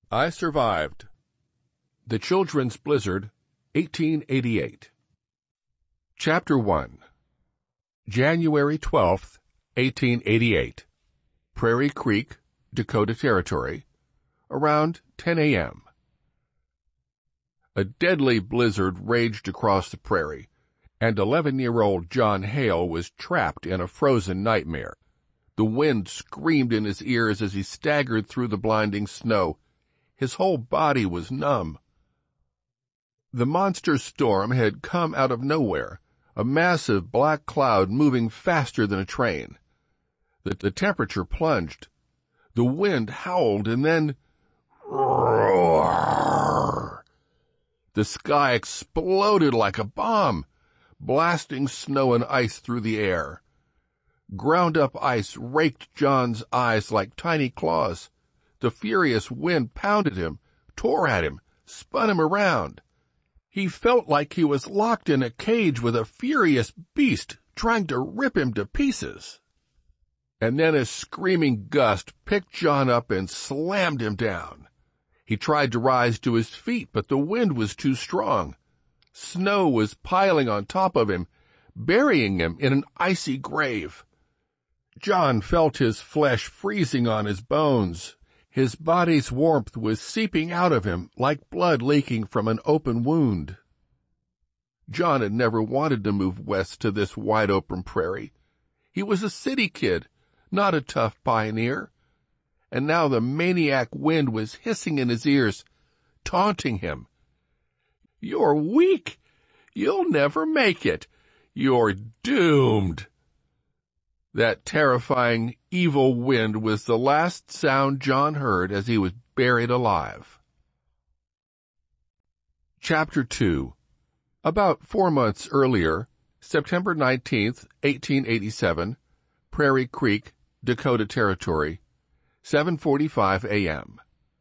I Survived. The Children's Blizzard, 1888. Chapter 1. January 12th, 1888. Prairie Creek, Dakota Territory. Around 10 a.m. A deadly blizzard raged across the prairie, and 11-year-old John Hale was trapped in a frozen nightmare. The wind screamed in his ears as he staggered through the blinding snow. His whole body was numb. The monster storm had come out of nowhere, a massive black cloud moving faster than a train. The temperature plunged. The wind howled and then roar. The sky exploded like a bomb, blasting snow and ice through the air. Ground-up ice raked John's eyes like tiny claws. The furious wind pounded him, tore at him, spun him around. He felt like he was locked in a cage with a furious beast trying to rip him to pieces. And then a screaming gust picked John up and slammed him down. He tried to rise to his feet, but the wind was too strong. Snow was piling on top of him, burying him in an icy grave. John felt his flesh freezing on his bones. His body's warmth was seeping out of him like blood leaking from an open wound. John had never wanted to move west to this wide-open prairie. He was a city kid, not a tough pioneer. And now the maniac wind was hissing in his ears, taunting him. "You're weak. You'll never make it. You're doomed." That terrifying, evil wind was the last sound John heard as he was buried alive. Chapter 2. About 4 months earlier, September 19th, 1887, Prairie Creek, Dakota Territory, 7:45 a.m.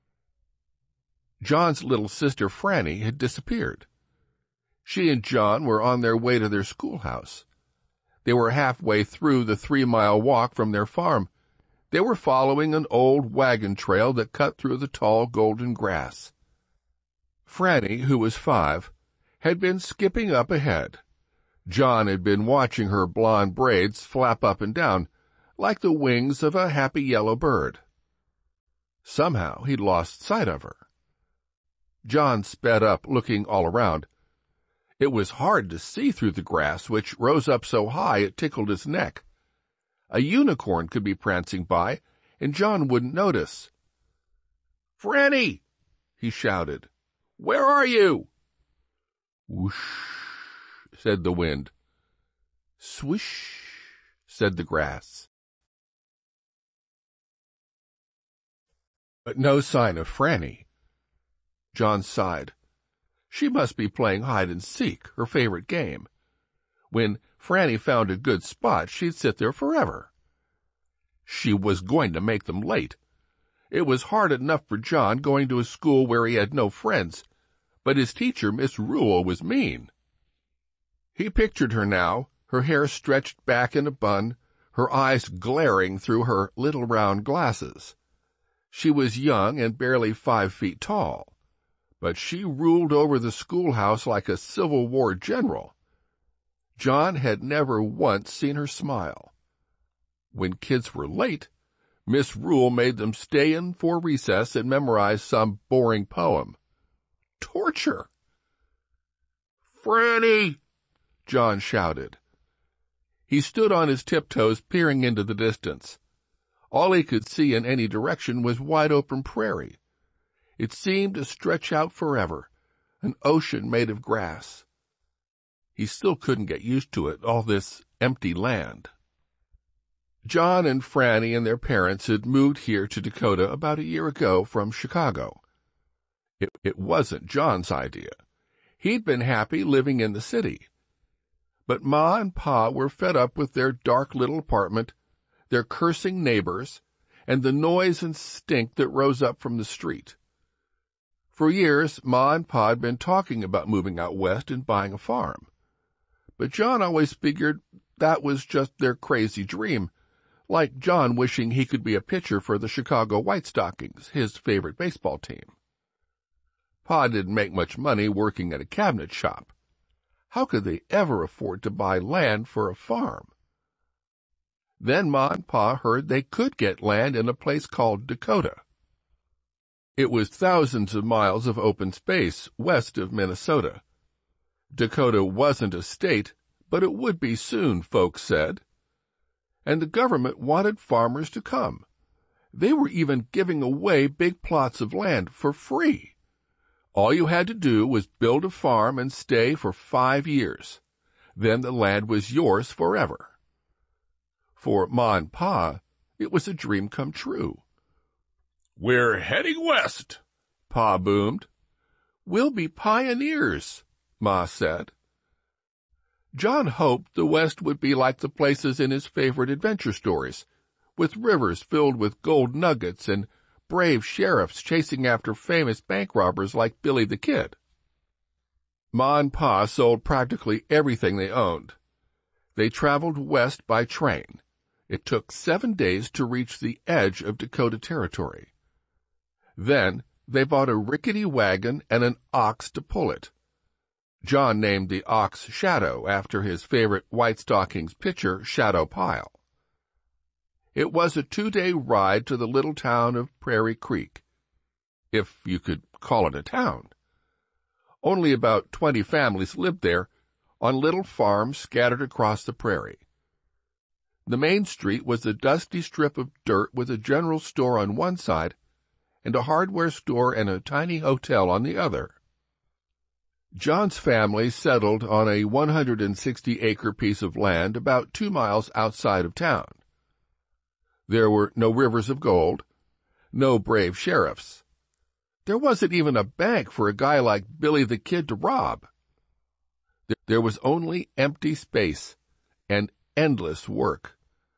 John's little sister Franny had disappeared. She and John were on their way to their schoolhouse. They were halfway through the 3-mile walk from their farm. They were following an old wagon trail that cut through the tall golden grass. Franny, who was 5, had been skipping up ahead. John had been watching her blonde braids flap up and down, like the wings of a happy yellow bird. Somehow he'd lost sight of her. John sped up, looking all around. It was hard to see through the grass, which rose up so high it tickled his neck. A unicorn could be prancing by, and John wouldn't notice. "Franny!" he shouted. "Where are you?" "Whoosh," said the wind. "Swish," said the grass. But no sign of Franny. John sighed. She must be playing hide-and-seek, her favorite game. When Franny found a good spot, she'd sit there forever. She was going to make them late. It was hard enough for John going to a school where he had no friends, but his teacher, Miss Rule, was mean. He pictured her now, her hair stretched back in a bun, her eyes glaring through her little round glasses. She was young and barely 5 feet tall. But she ruled over the schoolhouse like a Civil War general. John had never once seen her smile. When kids were late, Miss Rule made them stay in for recess and memorize some boring poem. Torture! "Franny!" John shouted. He stood on his tiptoes, peering into the distance. All he could see in any direction was wide-open prairie. It seemed to stretch out forever, an ocean made of grass. He still couldn't get used to it, all this empty land. John and Franny and their parents had moved here to Dakota about a year ago from Chicago. It wasn't John's idea. He'd been happy living in the city. But Ma and Pa were fed up with their dark little apartment, their cursing neighbors, and the noise and stink that rose up from the street. For years, Ma and Pa had been talking about moving out west and buying a farm. But John always figured that was just their crazy dream, like John wishing he could be a pitcher for the Chicago White Stockings, his favorite baseball team. Pa didn't make much money working at a cabinet shop. How could they ever afford to buy land for a farm? Then Ma and Pa heard they could get land in a place called Dakota. It was thousands of miles of open space west of Minnesota. Dakota wasn't a state, but it would be soon, folks said. And the government wanted farmers to come. They were even giving away big plots of land for free. All you had to do was build a farm and stay for 5 years. Then the land was yours forever. For Ma and Pa, it was a dream come true. "We're heading west," Pa boomed. "We'll be pioneers," Ma said. John hoped the West would be like the places in his favorite adventure stories, with rivers filled with gold nuggets and brave sheriffs chasing after famous bank robbers like Billy the Kid. Ma and Pa sold practically everything they owned. They traveled west by train. It took 7 days to reach the edge of Dakota Territory. Then they bought a rickety wagon and an ox to pull it. John named the ox Shadow after his favorite White Stockings pitcher, Shadow Pyle. It was a 2-day ride to the little town of Prairie Creek, if you could call it a town. Only about 20 families lived there, on little farms scattered across the prairie. The main street was a dusty strip of dirt with a general store on one side and a hardware store and a tiny hotel on the other. John's family settled on a 160-acre piece of land about 2 miles outside of town. There were no rivers of gold, no brave sheriffs. There wasn't even a bank for a guy like Billy the Kid to rob. There was only empty space and endless work.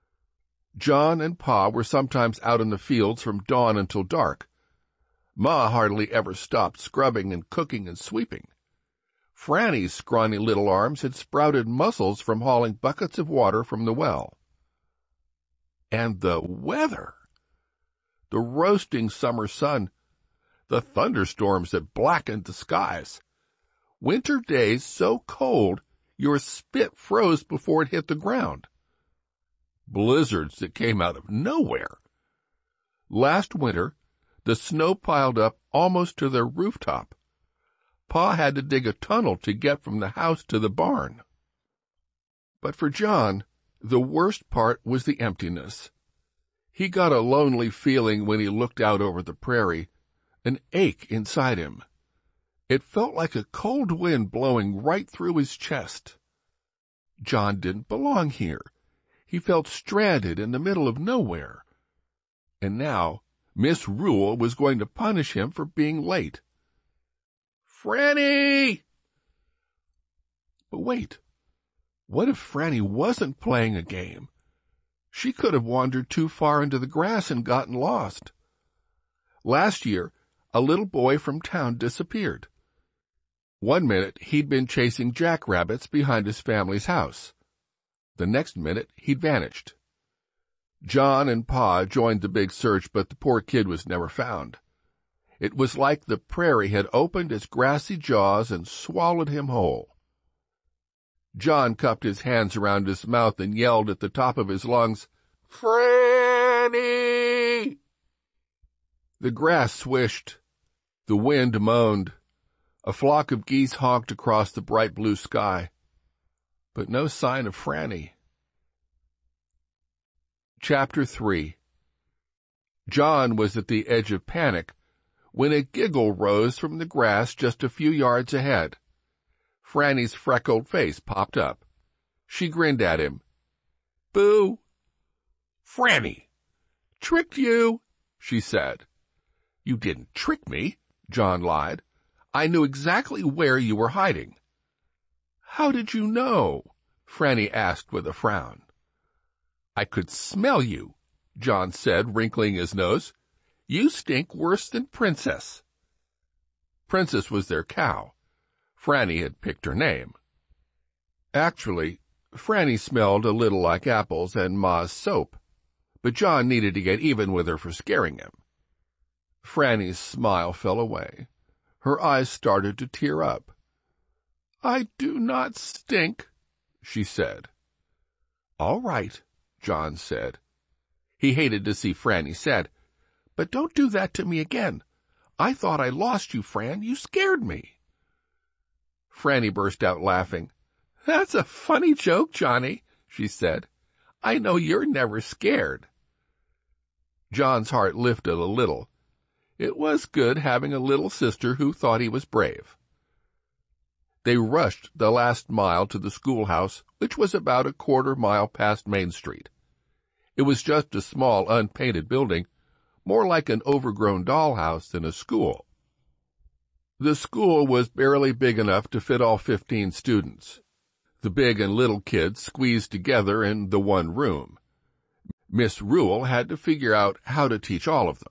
John and Pa were sometimes out in the fields from dawn until dark. Ma hardly ever stopped scrubbing and cooking and sweeping. Franny's scrawny little arms had sprouted muscles from hauling buckets of water from the well. And the weather! The roasting summer sun, the thunderstorms that blackened the skies. Winter days so cold your spit froze before it hit the ground. Blizzards that came out of nowhere. Last winter, the snow piled up almost to their rooftop. Pa had to dig a tunnel to get from the house to the barn. But for John, the worst part was the emptiness. He got a lonely feeling when he looked out over the prairie, an ache inside him. It felt like a cold wind blowing right through his chest. John didn't belong here. He felt stranded in the middle of nowhere. And now Miss Rule was going to punish him for being late. "Franny!" But wait, what if Franny wasn't playing a game? She could have wandered too far into the grass and gotten lost. Last year, a little boy from town disappeared. One minute he'd been chasing jackrabbits behind his family's house. The next minute, he'd vanished. John and Pa joined the big search, but the poor kid was never found. It was like the prairie had opened its grassy jaws and swallowed him whole. John cupped his hands around his mouth and yelled at the top of his lungs, "Franny!" The grass swished. The wind moaned. A flock of geese honked across the bright blue sky. But no sign of Franny. Chapter 3. John was at the edge of panic when a giggle rose from the grass just a few yards ahead. Franny's freckled face popped up. She grinned at him. "Boo!" "Franny! Tricked you," she said. "You didn't trick me," John lied. "I knew exactly where you were hiding." "How did you know?" Franny asked with a frown. "I could smell you," John said, wrinkling his nose. "You stink worse than Princess." Princess was their cow. Franny had picked her name. Actually, Franny smelled a little like apples and Ma's soap, but John needed to get even with her for scaring him. Franny's smile fell away. Her eyes started to tear up. "I do not stink," she said. "All right," John said. He hated to see Franny sad. "But don't do that to me again. I thought I lost you, Fran. You scared me." Franny burst out laughing. "That's a funny joke, Johnny," she said. "I know you're never scared." John's heart lifted a little. It was good having a little sister who thought he was brave. They rushed the last mile to the schoolhouse, which was about a quarter-mile past Main Street. It was just a small, unpainted building, more like an overgrown dollhouse than a school. The school was barely big enough to fit all 15 students. The big and little kids squeezed together in the one room. Miss Rule had to figure out how to teach all of them.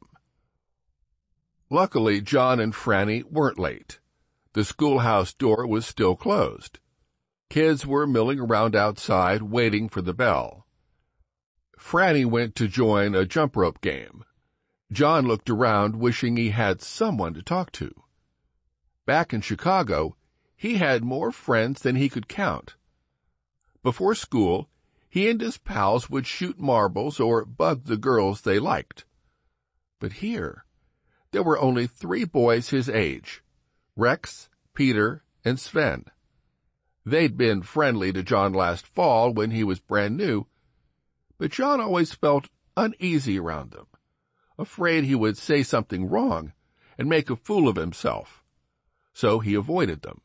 Luckily, John and Franny weren't late. The schoolhouse door was still closed. Kids were milling around outside, waiting for the bell. Franny went to join a jump rope game. John looked around, wishing he had someone to talk to. Back in Chicago, he had more friends than he could count. Before school, he and his pals would shoot marbles or bug the girls they liked. But here, there were only 3 boys his age, Rex, Peter, and Sven. They'd been friendly to John last fall when he was brand new, but John always felt uneasy around them, afraid he would say something wrong and make a fool of himself, so he avoided them.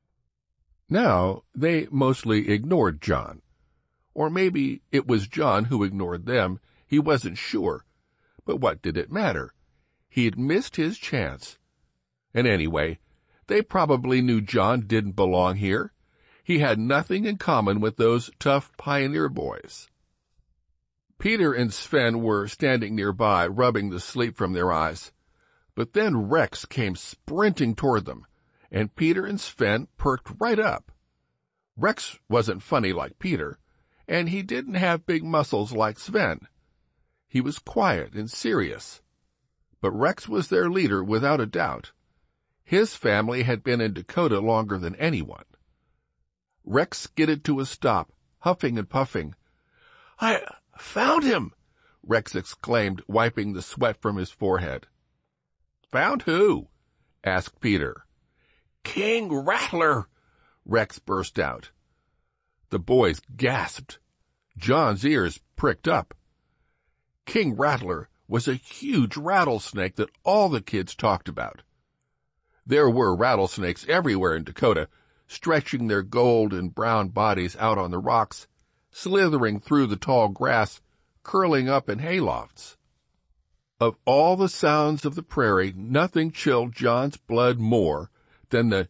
Now they mostly ignored John. Or maybe it was John who ignored them, he wasn't sure, but what did it matter? He'd missed his chance. And anyway, they probably knew John didn't belong here. He had nothing in common with those tough pioneer boys. Peter and Sven were standing nearby, rubbing the sleep from their eyes. But then Rex came sprinting toward them, and Peter and Sven perked right up. Rex wasn't funny like Peter, and he didn't have big muscles like Sven. He was quiet and serious. But Rex was their leader without a doubt. His family had been in Dakota longer than anyone. Rex skidded to a stop, huffing and puffing. "I found him!" Rex exclaimed, wiping the sweat from his forehead. "Found who?" asked Peter. "King Rattler!" Rex burst out. The boys gasped. John's ears pricked up. King Rattler was a huge rattlesnake that all the kids talked about. There were rattlesnakes everywhere in Dakota, stretching their gold and brown bodies out on the rocks, slithering through the tall grass, curling up in haylofts. Of all the sounds of the prairie, nothing chilled John's blood more than the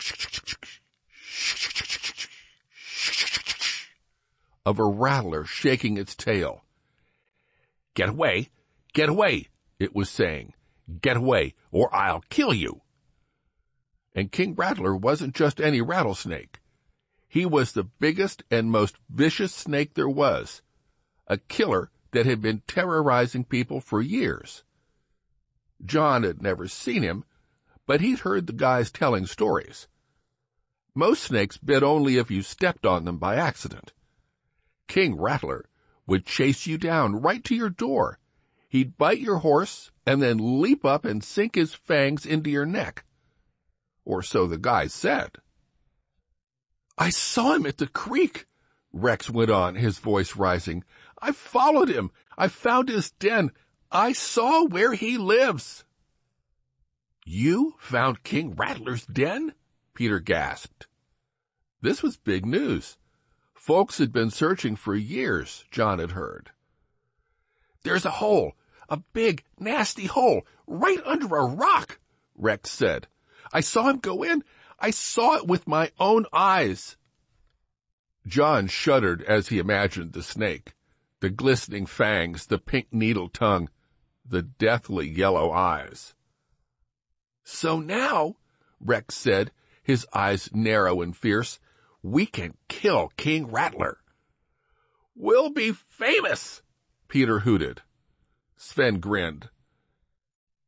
of a rattler shaking its tail. "Get away! Get away!" it was saying. "Get away, or I'll kill you!" And King Rattler wasn't just any rattlesnake. He was the biggest and most vicious snake there was, a killer that had been terrorizing people for years. John had never seen him, but he'd heard the guys telling stories. Most snakes bit only if you stepped on them by accident. King Rattler would chase you down right to your door. He'd bite your horse and then leap up and sink his fangs into your neck. Or so the guys said. "I saw him at the creek," Rex went on, his voice rising. "I followed him. I found his den. I saw where he lives." "You found King Rattler's den?" Peter gasped. This was big news. Folks had been searching for years, John had heard. "There's a hole, a big, nasty hole, right under a rock," Rex said. "I saw him go in. I saw it with my own eyes." John shuddered as he imagined the snake, the glistening fangs, the pink needle tongue, the deathly yellow eyes. "So now," Rex said, his eyes narrow and fierce, "we can kill King Rattler." "We'll be famous," Peter hooted. Sven grinned.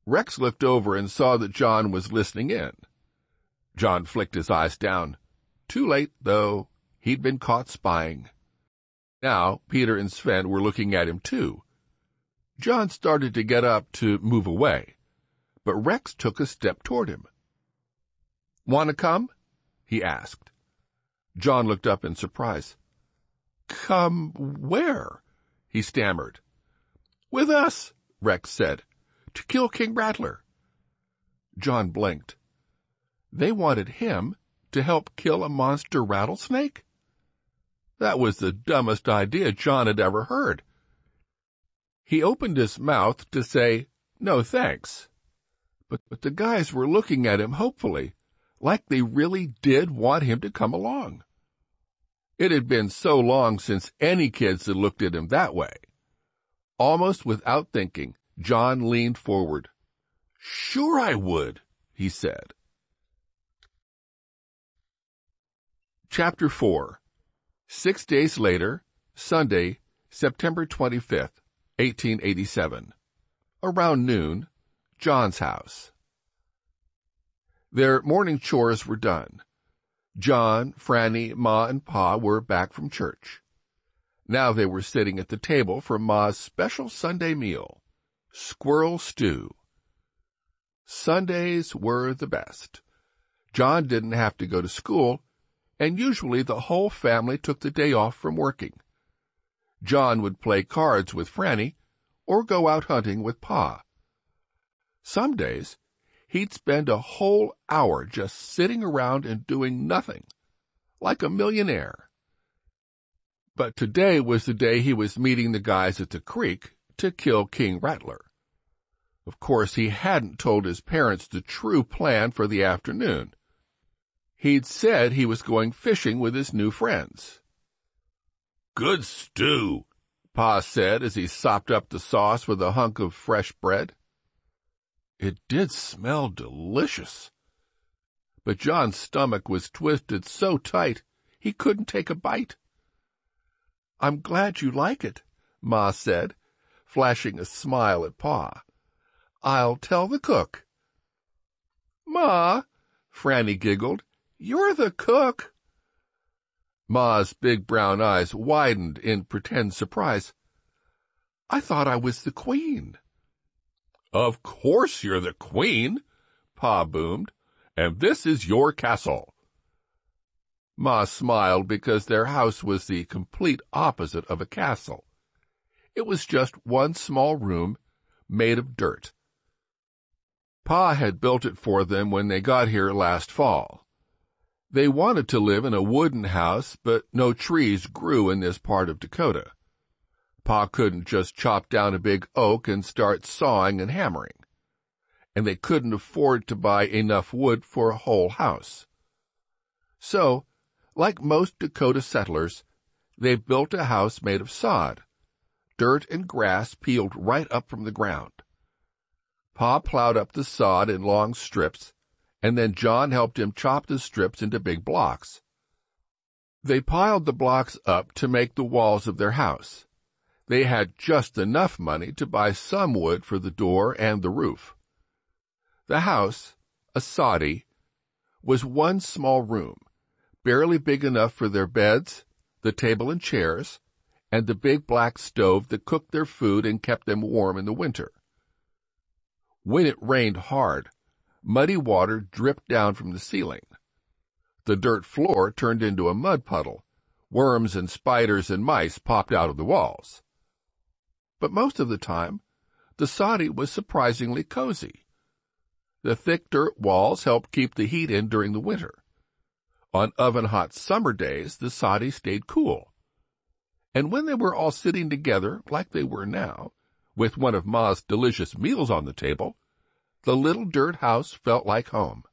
Rex looked over and saw that John was listening in. John flicked his eyes down. Too late, though. He'd been caught spying. Now Peter and Sven were looking at him too. John started to get up to move away, but Rex took a step toward him. "Want to come?" he asked. John looked up in surprise. "Come where?" he stammered. "With us," Rex said, "to kill King Rattler." John blinked. They wanted him to help kill a monster rattlesnake? That was the dumbest idea John had ever heard. He opened his mouth to say, "No thanks." But the guys were looking at him hopefully, like they really did want him to come along. It had been so long since any kids had looked at him that way. Almost without thinking, John leaned forward. "Sure I would," he said. Chapter 4. 6 days later, Sunday, September 25th, 1887. Around noon, John's house. Their morning chores were done. John, Franny, Ma, and Pa were back from church. Now they were sitting at the table for Ma's special Sunday meal, squirrel stew. Sundays were the best. John didn't have to go to school, and usually the whole family took the day off from working. John would play cards with Franny or go out hunting with Pa. Some days, he'd spend a whole hour just sitting around and doing nothing, like a millionaire. But today was the day he was meeting the guys at the creek to kill King Rattler. Of course, he hadn't told his parents the true plan for the afternoon. He'd said he was going fishing with his new friends. "Good stew," Pa said as he sopped up the sauce with a hunk of fresh bread. It did smell delicious. But John's stomach was twisted so tight he couldn't take a bite. "I'm glad you like it," Ma said, flashing a smile at Pa. "I'll tell the cook." "Ma," Franny giggled, "you're the cook." Ma's big brown eyes widened in pretend surprise. "I thought I was the queen." "Of course you're the queen," Pa boomed, "and this is your castle." Ma smiled because their house was the complete opposite of a castle. It was just one small room made of dirt. Pa had built it for them when they got here last fall. They wanted to live in a wooden house, but no trees grew in this part of Dakota. Pa couldn't just chop down a big oak and start sawing and hammering. And they couldn't afford to buy enough wood for a whole house. So, like most Dakota settlers, they built a house made of sod, dirt and grass peeled right up from the ground. Pa plowed up the sod in long strips, and then John helped him chop the strips into big blocks. They piled the blocks up to make the walls of their house. They had just enough money to buy some wood for the door and the roof. The house, a soddy, was one small room, barely big enough for their beds, the table and chairs, and the big black stove that cooked their food and kept them warm in the winter. When it rained hard, muddy water dripped down from the ceiling. The dirt floor turned into a mud puddle. Worms and spiders and mice popped out of the walls. But most of the time, the soddy was surprisingly cozy. The thick dirt walls helped keep the heat in during the winter. On oven-hot summer days, the soddy stayed cool. And when they were all sitting together, like they were now, with one of Ma's delicious meals on the table, the little dirt house felt like home.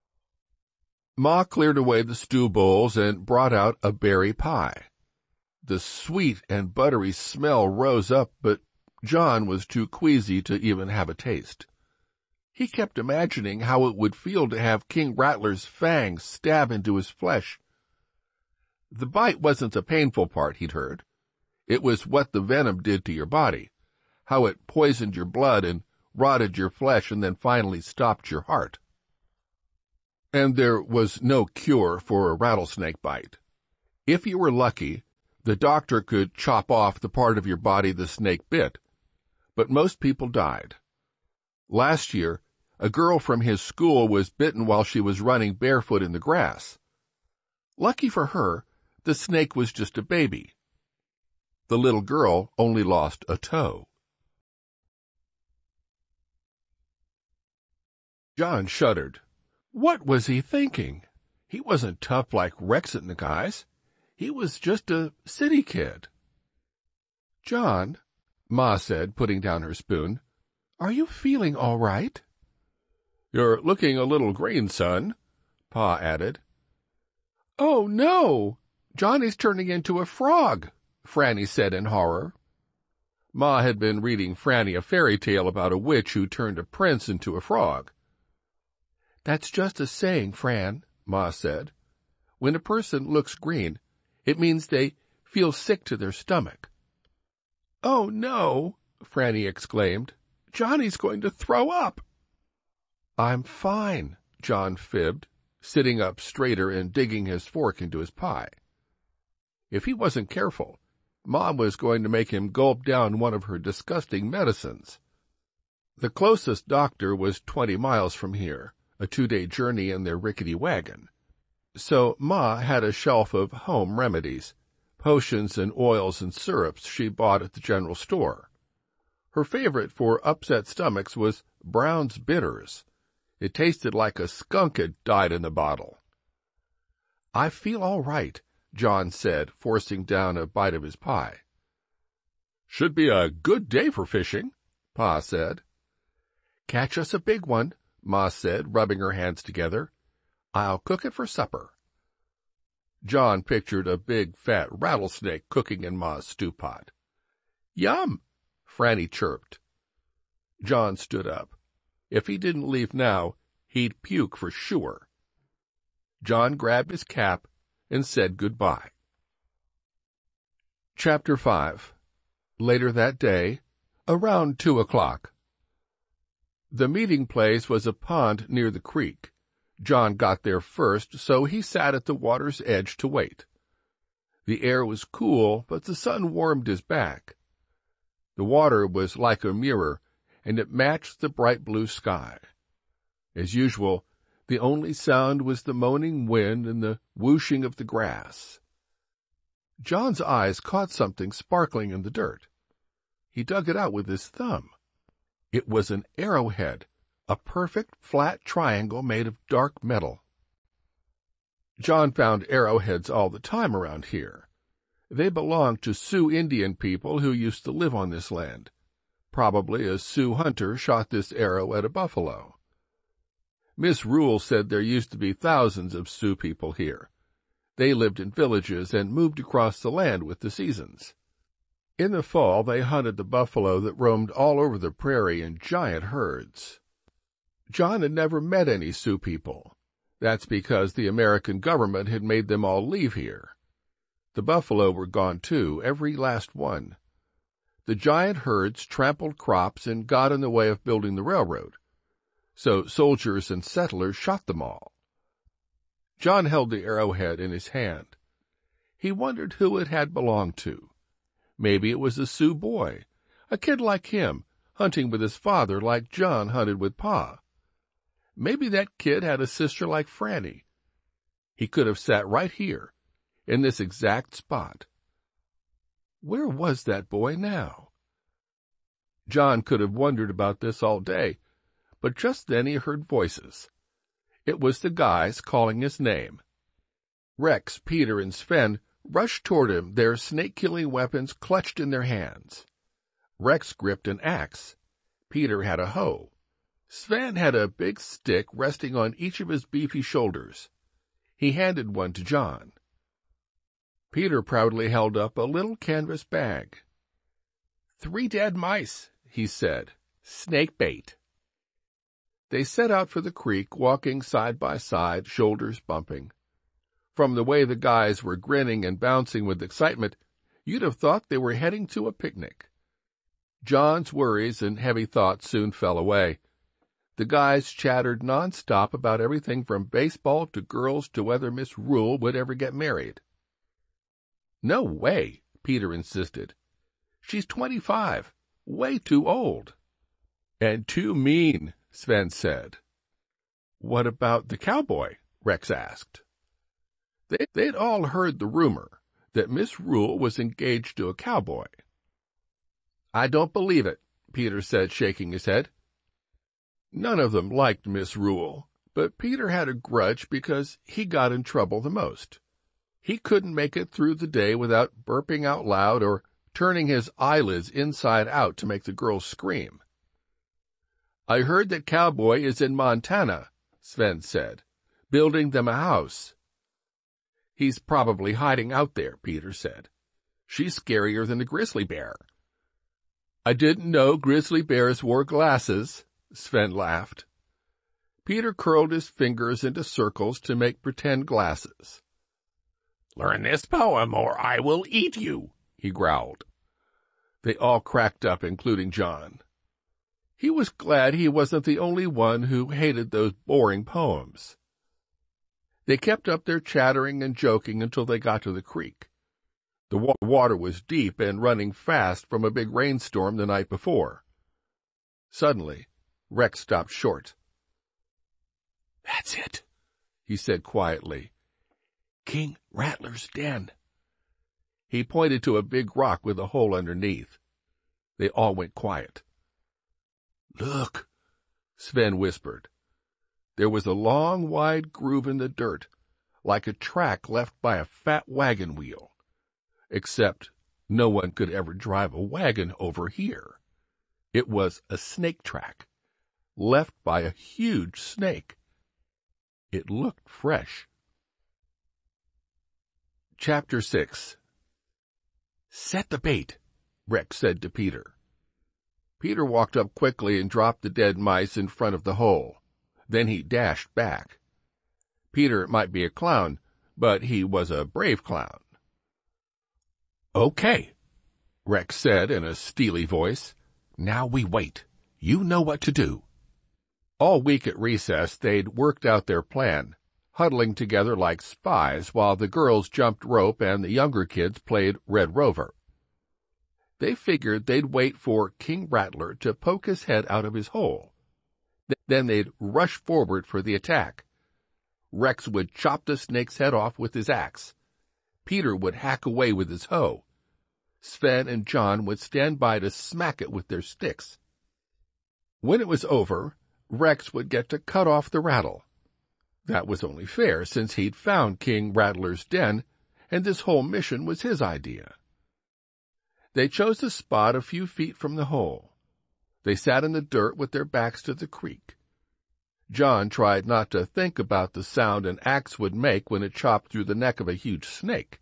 Ma cleared away the stew bowls and brought out a berry pie. The sweet and buttery smell rose up, but John was too queasy to even have a taste. He kept imagining how it would feel to have King Rattler's fangs stab into his flesh. The bite wasn't the painful part, he'd heard. It was what the venom did to your body, how it poisoned your blood and rotted your flesh, and then finally stopped your heart. And there was no cure for a rattlesnake bite. If you were lucky, the doctor could chop off the part of your body the snake bit, but most people died. Last year, a girl from his school was bitten while she was running barefoot in the grass. Lucky for her, the snake was just a baby. The little girl only lost a toe. John shuddered. What was he thinking? He wasn't tough like Rex and the guys. He was just a city kid. John, Ma said, putting down her spoon, are you feeling all right? You're looking a little green, son, Pa added. Oh, no! Johnny's turning into a frog, Franny said in horror. Ma had been reading Franny a fairy tale about a witch who turned a prince into a frog. That's just a saying, Fran, Ma said. When a person looks green, it means they feel sick to their stomach. Oh, no, Franny exclaimed. Johnny's going to throw up. I'm fine, John fibbed, sitting up straighter and digging his fork into his pie. If he wasn't careful, Mom was going to make him gulp down one of her disgusting medicines. The closest doctor was 20 miles from here, a 2-day journey in their rickety wagon. So Ma had a shelf of home remedies, potions and oils and syrups she bought at the general store. Her favorite for upset stomachs was Brown's Bitters. It tasted like a skunk had died in the bottle. I feel all right, John said, forcing down a bite of his pie. Should be a good day for fishing, Pa said. Catch us a big one, Ma said, rubbing her hands together. I'll cook it for supper. John pictured a big, fat rattlesnake cooking in Ma's stew pot. Yum! Franny chirped. John stood up. If he didn't leave now, he'd puke for sure. John grabbed his cap and said goodbye. Chapter 5. Later that day, around 2 o'clock. The meeting place was a pond near the creek. John got there first, so he sat at the water's edge to wait. The air was cool, but the sun warmed his back. The water was like a mirror, and it matched the bright blue sky. As usual, the only sound was the moaning wind and the whooshing of the grass. John's eyes caught something sparkling in the dirt. He dug it out with his thumb. It was an arrowhead, a perfect flat triangle made of dark metal. John found arrowheads all the time around here. They belonged to Sioux Indian people who used to live on this land. Probably a Sioux hunter shot this arrow at a buffalo. Miss Rule said there used to be thousands of Sioux people here. They lived in villages and moved across the land with the seasons. In the fall, they hunted the buffalo that roamed all over the prairie in giant herds. John had never met any Sioux people. That's because the American government had made them all leave here. The buffalo were gone too, every last one. The giant herds trampled crops and got in the way of building the railroad. So soldiers and settlers shot them all. John held the arrowhead in his hand. He wondered who it had belonged to. Maybe it was a Sioux boy, a kid like him, hunting with his father like John hunted with Pa. Maybe that kid had a sister like Franny. He could have sat right here, in this exact spot. Where was that boy now? John could have wondered about this all day, but just then he heard voices. It was the guys calling his name. Rex, Peter, and Sven rushed toward him, their snake-killing weapons clutched in their hands. Rex gripped an axe. Peter had a hoe. Sven had a big stick resting on each of his beefy shoulders. He handed one to John. Peter proudly held up a little canvas bag. 3 dead mice, he said. Snake bait. They set out for the creek, walking side by side, shoulders bumping. From the way the guys were grinning and bouncing with excitement, you'd have thought they were heading to a picnic. John's worries and heavy thoughts soon fell away. The guys chattered nonstop about everything from baseball to girls to whether Miss Rule would ever get married. "No way," Peter insisted. "She's 25. Way too old." "And too mean," Sven said. "What about the cowboy?" Rex asked. They'd all heard the rumor that Miss Rule was engaged to a cowboy. "I don't believe it," Peter said, shaking his head. None of them liked Miss Rule, but Peter had a grudge because he got in trouble the most. He couldn't make it through the day without burping out loud or turning his eyelids inside out to make the girls scream. "I heard that cowboy is in Montana," Sven said, "building them a house." "He's probably hiding out there," Peter said. "She's scarier than a grizzly bear." "I didn't know grizzly bears wore glasses," Sven laughed. Peter curled his fingers into circles to make pretend glasses. "Learn this poem or I will eat you," he growled. They all cracked up, including John. He was glad he wasn't the only one who hated those boring poems. They kept up their chattering and joking until they got to the creek. The water was deep and running fast from a big rainstorm the night before. Suddenly, Rex stopped short. "That's it," he said quietly. "King Rattler's den." He pointed to a big rock with a hole underneath. They all went quiet. "Look," Sven whispered. There was a long, wide groove in the dirt, like a track left by a fat wagon wheel. Except no one could ever drive a wagon over here. It was a snake track, left by a huge snake. It looked fresh. Chapter 6. "Set the bait," Rex said to Peter. Peter walked up quickly and dropped the dead mice in front of the hole. Then he dashed back. Peter might be a clown, but he was a brave clown. "Okay," Rex said in a steely voice. "Now we wait. You know what to do." All week at recess they'd worked out their plan, huddling together like spies while the girls jumped rope and the younger kids played Red Rover. They figured they'd wait for King Rattler to poke his head out of his hole. Then they'd rush forward for the attack. Rex would chop the snake's head off with his axe. Peter would hack away with his hoe. Sven and John would stand by to smack it with their sticks. When it was over, Rex would get to cut off the rattle. That was only fair, since he'd found King Rattler's den, and this whole mission was his idea. They chose a spot a few feet from the hole. They sat in the dirt with their backs to the creek. John tried not to think about the sound an axe would make when it chopped through the neck of a huge snake.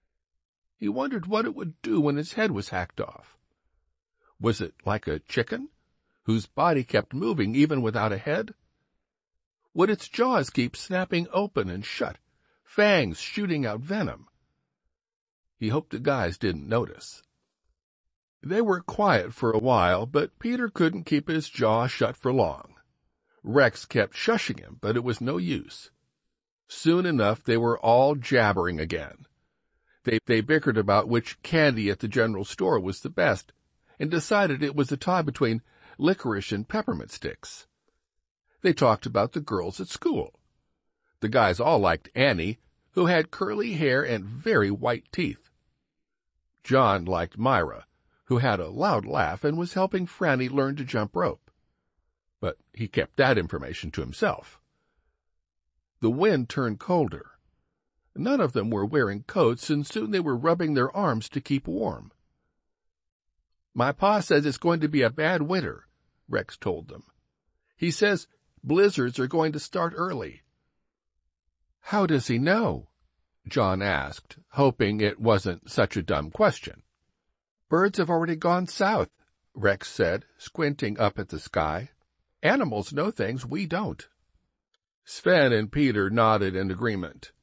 He wondered what it would do when its head was hacked off. Was it like a chicken, whose body kept moving even without a head? Would its jaws keep snapping open and shut, fangs shooting out venom? He hoped the guys didn't notice. They were quiet for a while, but Peter couldn't keep his jaw shut for long. Rex kept shushing him, but it was no use. Soon enough they were all jabbering again. They bickered about which candy at the general store was the best, and decided it was a tie between licorice and peppermint sticks. They talked about the girls at school. The guys all liked Annie, who had curly hair and very white teeth. John liked Myra, who had a loud laugh and was helping Franny learn to jump rope. But he kept that information to himself. The wind turned colder. None of them were wearing coats, and soon they were rubbing their arms to keep warm. "My pa says it's going to be a bad winter," Rex told them. "He says blizzards are going to start early." "How does he know?" John asked, hoping it wasn't such a dumb question. "Birds have already gone south," Rex said, squinting up at the sky. "Animals know things we don't." Sven and Peter nodded in agreement.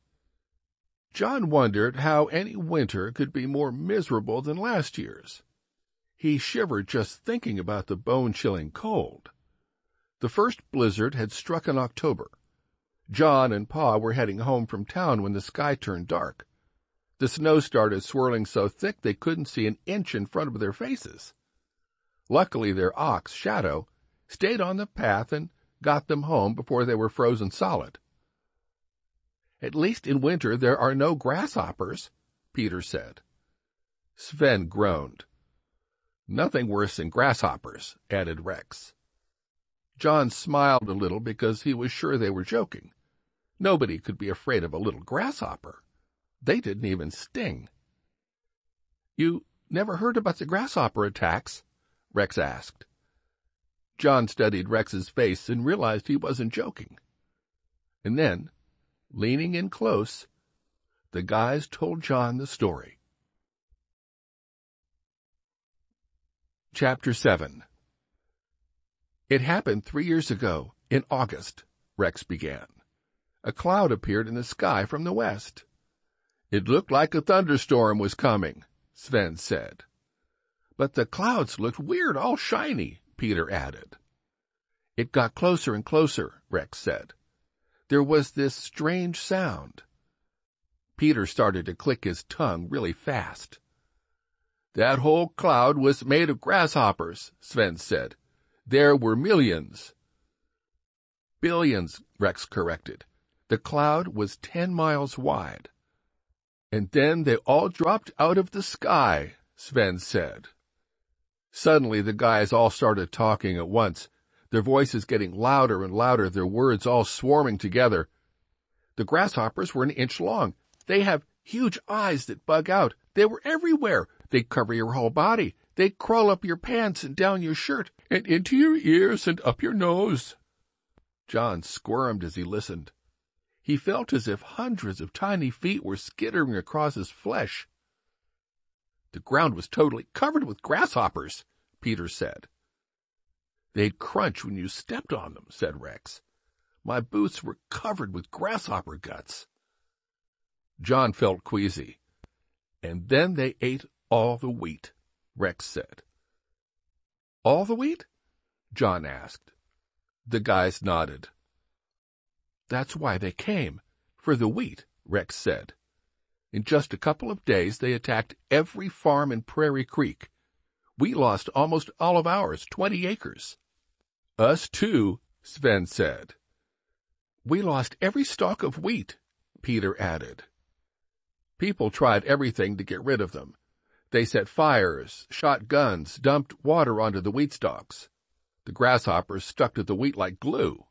John wondered how any winter could be more miserable than last year's. He shivered just thinking about the bone-chilling cold. The first blizzard had struck in October. John and Pa were heading home from town when the sky turned dark. The snow started swirling so thick they couldn't see an inch in front of their faces. Luckily, their ox, Shadow, stayed on the path and got them home before they were frozen solid. "At least in winter there are no grasshoppers," Peter said. Sven groaned. "Nothing worse than grasshoppers," added Rex. John smiled a little because he was sure they were joking. Nobody could be afraid of a little grasshopper. They didn't even sting. "You never heard about the grasshopper attacks?" Rex asked. John studied Rex's face and realized he wasn't joking. And then, leaning in close, the guys told John the story. Chapter 7. "It happened 3 years ago, in August," Rex began. "A cloud appeared in the sky from the west." "It looked like a thunderstorm was coming," Sven said. "But the clouds looked weird, all shiny," Peter added. "It got closer and closer," Rex said. "There was this strange sound." Peter started to click his tongue really fast. "That whole cloud was made of grasshoppers," Sven said. "There were millions." "Billions," Rex corrected. "The cloud was 10 miles wide." "And then they all dropped out of the sky," Sven said. Suddenly the guys all started talking at once, their voices getting louder and louder, their words all swarming together. "The grasshoppers were an inch long. They have huge eyes that bug out. They were everywhere. They cover your whole body. They crawl up your pants and down your shirt, and into your ears and up your nose." John squirmed as he listened. He felt as if hundreds of tiny feet were skittering across his flesh. "The ground was totally covered with grasshoppers," Peter said. "They'd crunch when you stepped on them," said Rex. "My boots were covered with grasshopper guts." John felt queasy. "And then they ate all the wheat," Rex said. "All the wheat?" John asked. The guys nodded. "That's why they came, for the wheat," Rex said. "In just a couple of days they attacked every farm in Prairie Creek. We lost almost all of ours, 20 acres. "Us too," Sven said. "We lost every stalk of wheat," Peter added. People tried everything to get rid of them. They set fires, shot guns, dumped water onto the wheat stalks. The grasshoppers stuck to the wheat like glue.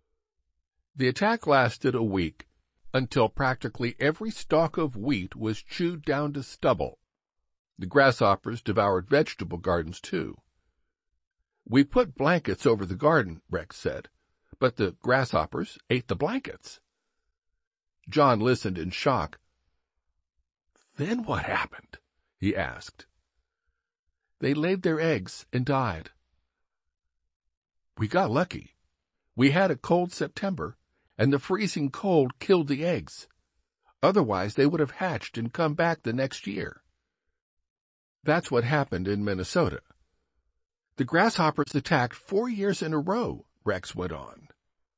The attack lasted a week, until practically every stalk of wheat was chewed down to stubble. The grasshoppers devoured vegetable gardens, too. "We put blankets over the garden," Rex said, "but the grasshoppers ate the blankets." John listened in shock. "Then what happened?" he asked. "They laid their eggs and died." "We got lucky. We had a cold September, and the freezing cold killed the eggs. Otherwise they would have hatched and come back the next year." "That's what happened in Minnesota." "The grasshoppers attacked 4 years in a row," Rex went on.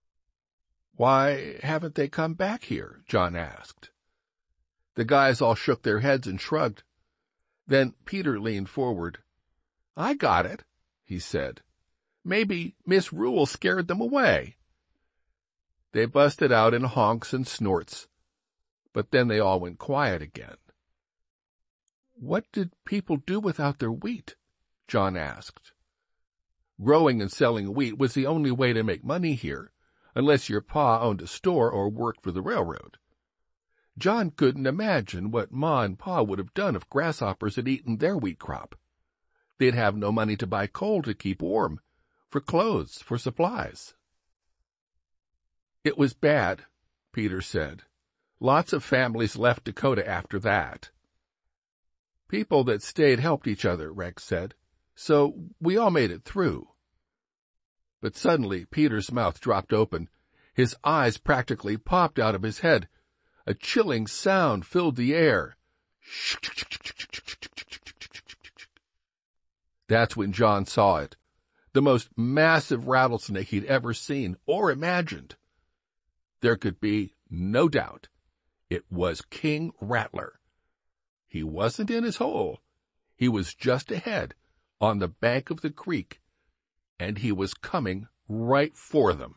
"Why haven't they come back here?" John asked. The guys all shook their heads and shrugged. Then Peter leaned forward. "I got it," he said. "Maybe Miss Rule scared them away." They busted out in honks and snorts, but then they all went quiet again. "What did people do without their wheat?" John asked. "Growing and selling wheat was the only way to make money here, unless your pa owned a store or worked for the railroad." John couldn't imagine what Ma and Pa would have done if grasshoppers had eaten their wheat crop. They'd have no money to buy coal to keep warm, for clothes, for supplies. "It was bad," Peter said. "Lots of families left Dakota after that." "People that stayed helped each other," Rex said. "So we all made it through." But suddenly Peter's mouth dropped open. His eyes practically popped out of his head. A chilling sound filled the air. That's when John saw it, the most massive rattlesnake he'd ever seen or imagined. There could be no doubt. It was King Rattler. He wasn't in his hole. He was just ahead, on the bank of the creek, and he was coming right for them.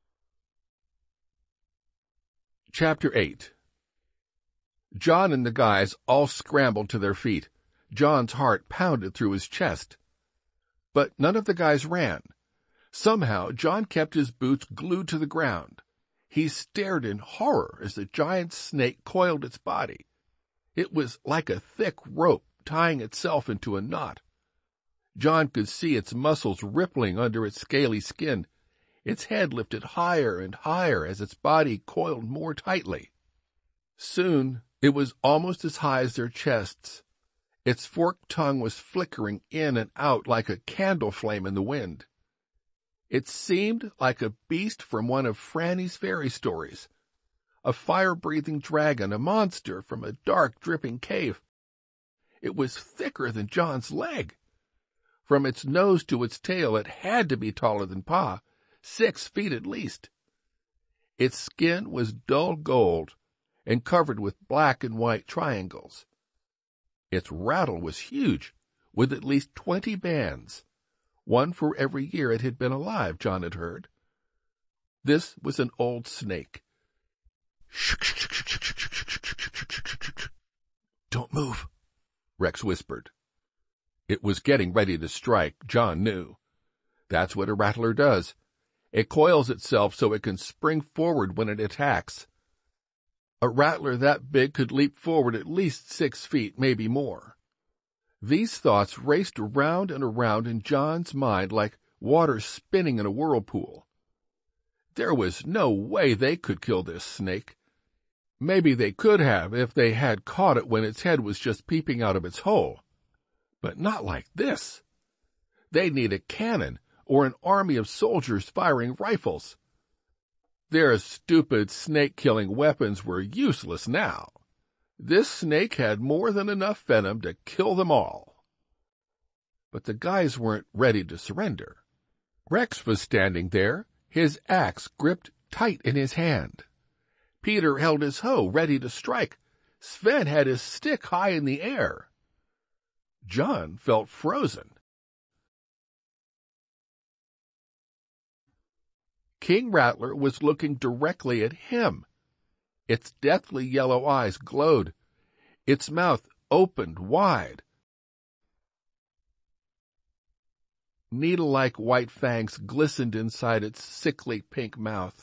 Chapter 8. John and the guys all scrambled to their feet. John's heart pounded through his chest. But none of the guys ran. Somehow, John kept his boots glued to the ground. He stared in horror as the giant snake coiled its body. It was like a thick rope tying itself into a knot. John could see its muscles rippling under its scaly skin. Its head lifted higher and higher as its body coiled more tightly. Soon, it was almost as high as their chests. Its forked tongue was flickering in and out like a candle flame in the wind. It seemed like a beast from one of Franny's fairy stories, a fire-breathing dragon, a monster from a dark, dripping cave. It was thicker than John's leg. From its nose to its tail, it had to be taller than Pa, 6 feet at least. Its skin was dull gold and covered with black and white triangles. Its rattle was huge, with at least 20 bands, one for every year it had been alive, John had heard. This was an old snake. "Don't move," Rex whispered. It was getting ready to strike, John knew. That's what a rattler does. It coils itself so it can spring forward when it attacks. A rattler that big could leap forward at least 6 feet, maybe more. These thoughts raced around and around in John's mind like water spinning in a whirlpool. There was no way they could kill this snake. Maybe they could have if they had caught it when its head was just peeping out of its hole. But not like this. They'd need a cannon or an army of soldiers firing rifles. Their stupid snake-killing weapons were useless now. This snake had more than enough venom to kill them all. But the guys weren't ready to surrender. Rex was standing there, his axe gripped tight in his hand. Peter held his hoe ready to strike. Sven had his stick high in the air. John felt frozen. King Rattler was looking directly at him. Its deathly yellow eyes glowed. Its mouth opened wide. Needle-like white fangs glistened inside its sickly pink mouth.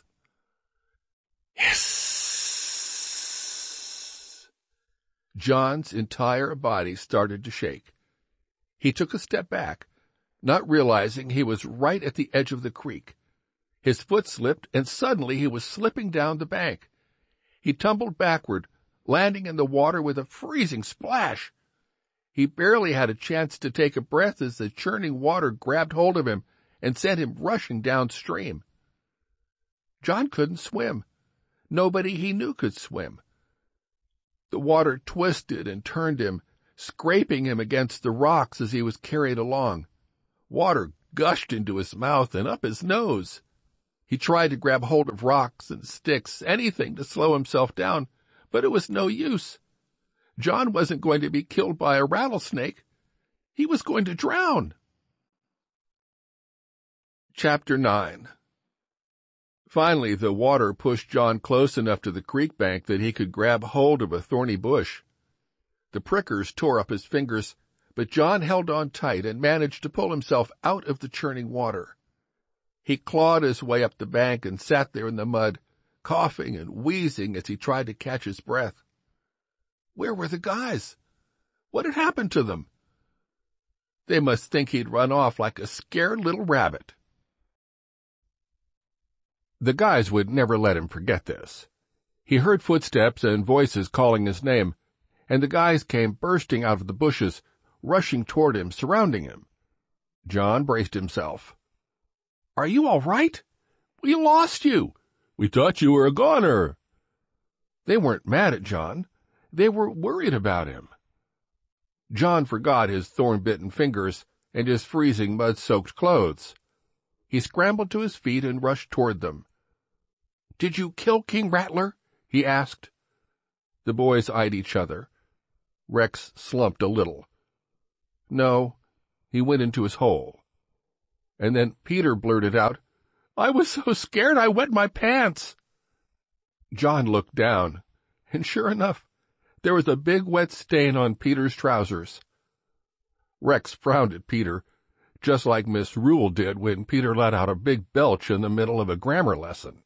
Hiss! John's entire body started to shake. He took a step back, not realizing he was right at the edge of the creek. His foot slipped, and suddenly he was slipping down the bank. He tumbled backward, landing in the water with a freezing splash. He barely had a chance to take a breath as the churning water grabbed hold of him and sent him rushing downstream. John couldn't swim. Nobody he knew could swim. The water twisted and turned him, scraping him against the rocks as he was carried along. Water gushed into his mouth and up his nose. He tried to grab hold of rocks and sticks, anything to slow himself down, but it was no use. John wasn't going to be killed by a rattlesnake. He was going to drown. Chapter 9. Finally, the water pushed John close enough to the creek bank that he could grab hold of a thorny bush. The prickers tore up his fingers, but John held on tight and managed to pull himself out of the churning water. He clawed his way up the bank and sat there in the mud, coughing and wheezing as he tried to catch his breath. Where were the guys? What had happened to them? They must think he'd run off like a scared little rabbit. The guys would never let him forget this. He heard footsteps and voices calling his name, and the guys came bursting out of the bushes, rushing toward him, surrounding him. John braced himself. "Are you all right? We lost you. We thought you were a goner." They weren't mad at John. They were worried about him. John forgot his thorn-bitten fingers, and his freezing mud-soaked clothes. He scrambled to his feet and rushed toward them. "Did you kill King Rattler?" he asked. The boys eyed each other. Rex slumped a little. "No, he went into his hole." And then Peter blurted out, "I was so scared I wet my pants." John looked down, and sure enough, there was a big wet stain on Peter's trousers. Rex frowned at Peter, just like Miss Rule did when Peter let out a big belch in the middle of a grammar lesson.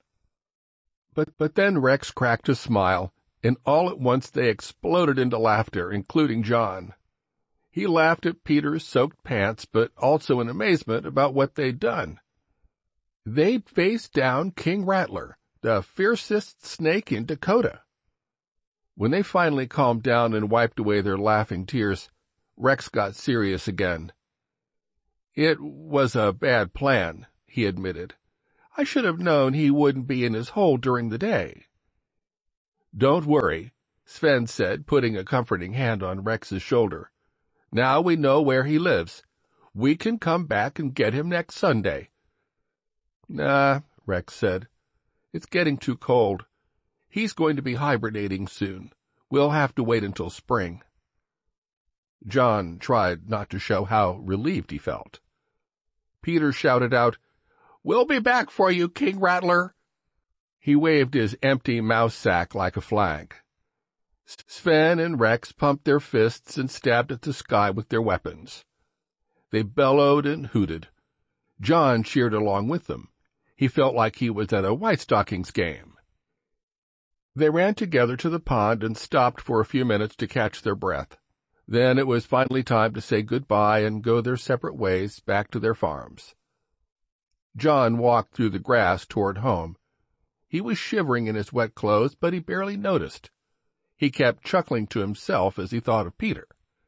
But then Rex cracked a smile, and all at once they exploded into laughter, including John. He laughed at Peter's soaked pants, but also in amazement about what they'd done. They'd faced down King Rattler, the fiercest snake in Dakota. When they finally calmed down and wiped away their laughing tears, Rex got serious again. "It was a bad plan," he admitted. "I should have known he wouldn't be in his hole during the day." "Don't worry," Sven said, putting a comforting hand on Rex's shoulder. "Now we know where he lives. We can come back and get him next Sunday." "Nah," Rex said. "It's getting too cold. He's going to be hibernating soon. We'll have to wait until spring." John tried not to show how relieved he felt. Peter shouted out, "We'll be back for you, King Rattler." He waved his empty mouse sack like a flag. Sven and Rex pumped their fists and stabbed at the sky with their weapons. They bellowed and hooted. John cheered along with them. He felt like he was at a White Stockings game. They ran together to the pond and stopped for a few minutes to catch their breath. Then it was finally time to say goodbye and go their separate ways back to their farms. John walked through the grass toward home. He was shivering in his wet clothes, but he barely noticed. He kept chuckling to himself as he thought of Peter.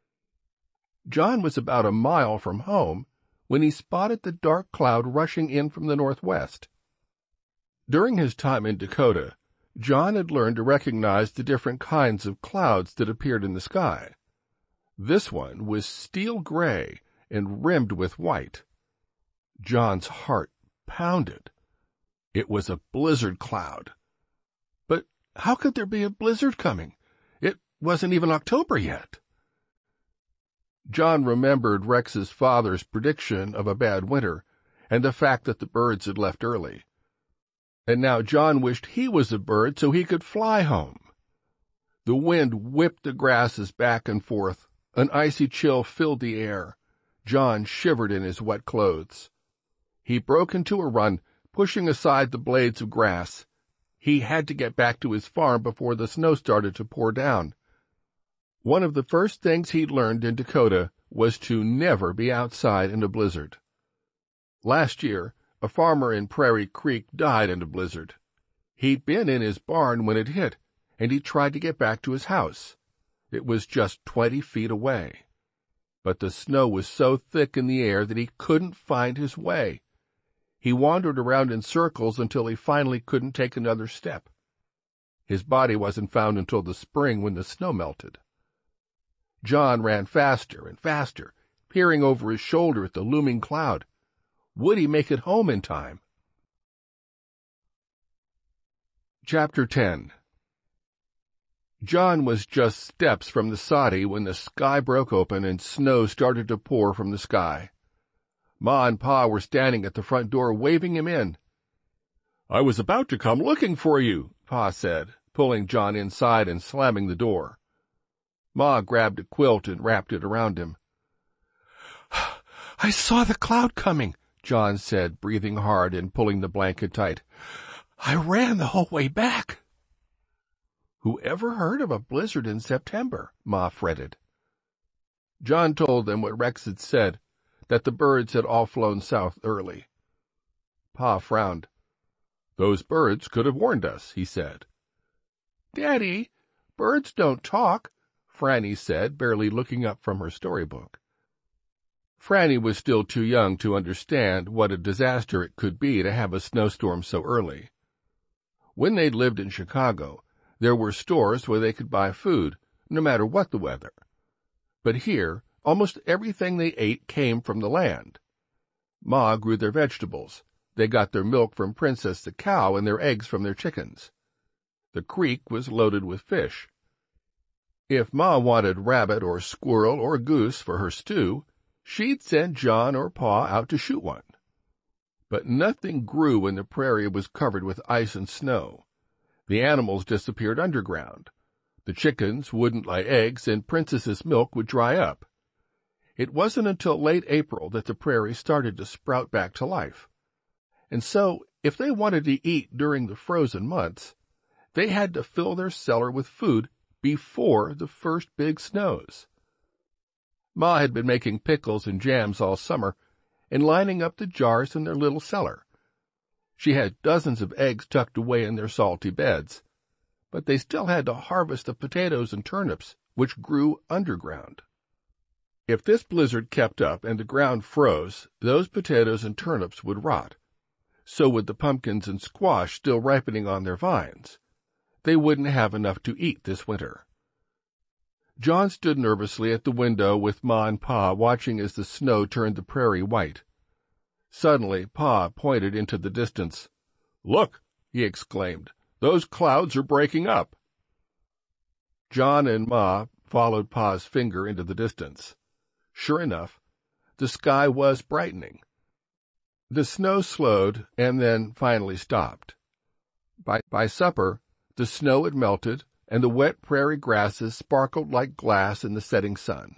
John was about a mile from home when he spotted the dark cloud rushing in from the northwest. During his time in Dakota, John had learned to recognize the different kinds of clouds that appeared in the sky. This one was steel gray and rimmed with white. John's heart pounded. It was a blizzard cloud. But how could there be a blizzard coming? It wasn't even October yet. John remembered Rex's father's prediction of a bad winter and the fact that the birds had left early. And now John wished he was a bird so he could fly home. The wind whipped the grasses back and forth. An icy chill filled the air. John shivered in his wet clothes. He broke into a run, pushing aside the blades of grass. He had to get back to his farm before the snow started to pour down. One of the first things he'd learned in Dakota was to never be outside in a blizzard. Last year, a farmer in Prairie Creek died in a blizzard. He'd been in his barn when it hit, and he tried to get back to his house. It was just 20 feet away. But the snow was so thick in the air that he couldn't find his way. He wandered around in circles until he finally couldn't take another step. His body wasn't found until the spring when the snow melted. John ran faster and faster, peering over his shoulder at the looming cloud. Would he make it home in time? Chapter 10. John was just steps from the soddy when the sky broke open and snow started to pour from the sky. Ma and Pa were standing at the front door waving him in. "I was about to come looking for you," Pa said, pulling John inside and slamming the door. Ma grabbed a quilt and wrapped it around him. "I saw the cloud coming," John said, breathing hard and pulling the blanket tight. "I ran the whole way back." "Who ever heard of a blizzard in September?" Ma fretted. John told them what Rex had said, that the birds had all flown south early. Pa frowned. "Those birds could have warned us," he said. "Daddy, birds don't talk," Franny said, barely looking up from her storybook. Franny was still too young to understand what a disaster it could be to have a snowstorm so early. When they'd lived in Chicago, there were stores where they could buy food, no matter what the weather. But here, Almost everything they ate came from the land. Ma grew their vegetables. They got their milk from Princess the cow and their eggs from their chickens. The creek was loaded with fish. If Ma wanted rabbit or squirrel or goose for her stew, she'd send John or Pa out to shoot one. But nothing grew when the prairie was covered with ice and snow. The animals disappeared underground. The chickens wouldn't lay eggs, and Princess's milk would dry up. It wasn't until late April that the prairie started to sprout back to life. And so, if they wanted to eat during the frozen months, they had to fill their cellar with food before the first big snows. Ma had been making pickles and jams all summer and lining up the jars in their little cellar. She had dozens of eggs tucked away in their salty beds, but they still had to harvest the potatoes and turnips, which grew underground. If this blizzard kept up and the ground froze, those potatoes and turnips would rot. So would the pumpkins and squash still ripening on their vines. They wouldn't have enough to eat this winter. John stood nervously at the window with Ma and Pa watching as the snow turned the prairie white. Suddenly, Pa pointed into the distance. "Look," he exclaimed, "those clouds are breaking up." John and Ma followed Pa's finger into the distance. Sure enough, the sky was brightening. The snow slowed and then finally stopped. By supper, the snow had melted, and the wet prairie grasses sparkled like glass in the setting sun.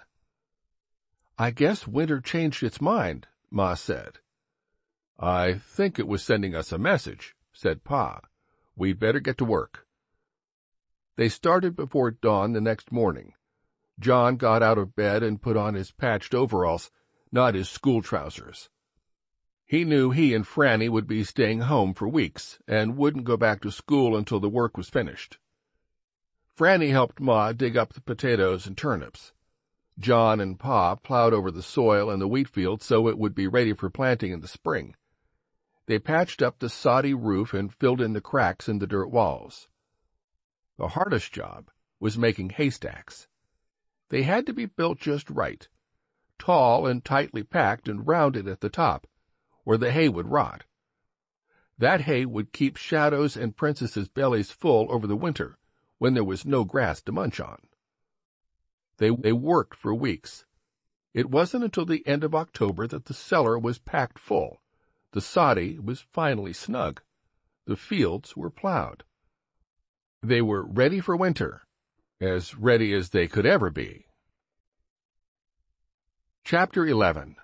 "I guess winter changed its mind," Ma said. "I think it was sending us a message," said Pa. "We'd better get to work." They started before dawn the next morning. John got out of bed and put on his patched overalls, not his school trousers. He knew he and Franny would be staying home for weeks and wouldn't go back to school until the work was finished. Franny helped Ma dig up the potatoes and turnips. John and Pa plowed over the soil in the wheat field so it would be ready for planting in the spring. They patched up the soddy roof and filled in the cracks in the dirt walls. The hardest job was making haystacks. They had to be built just right, tall and tightly packed and rounded at the top, where the hay would rot. That hay would keep Shadow's and Princess's bellies full over the winter, when there was no grass to munch on. They worked for weeks. It wasn't until the end of October that the cellar was packed full. The soddy was finally snug. The fields were plowed. They were ready for winter, as ready as they could ever be. Chapter 11.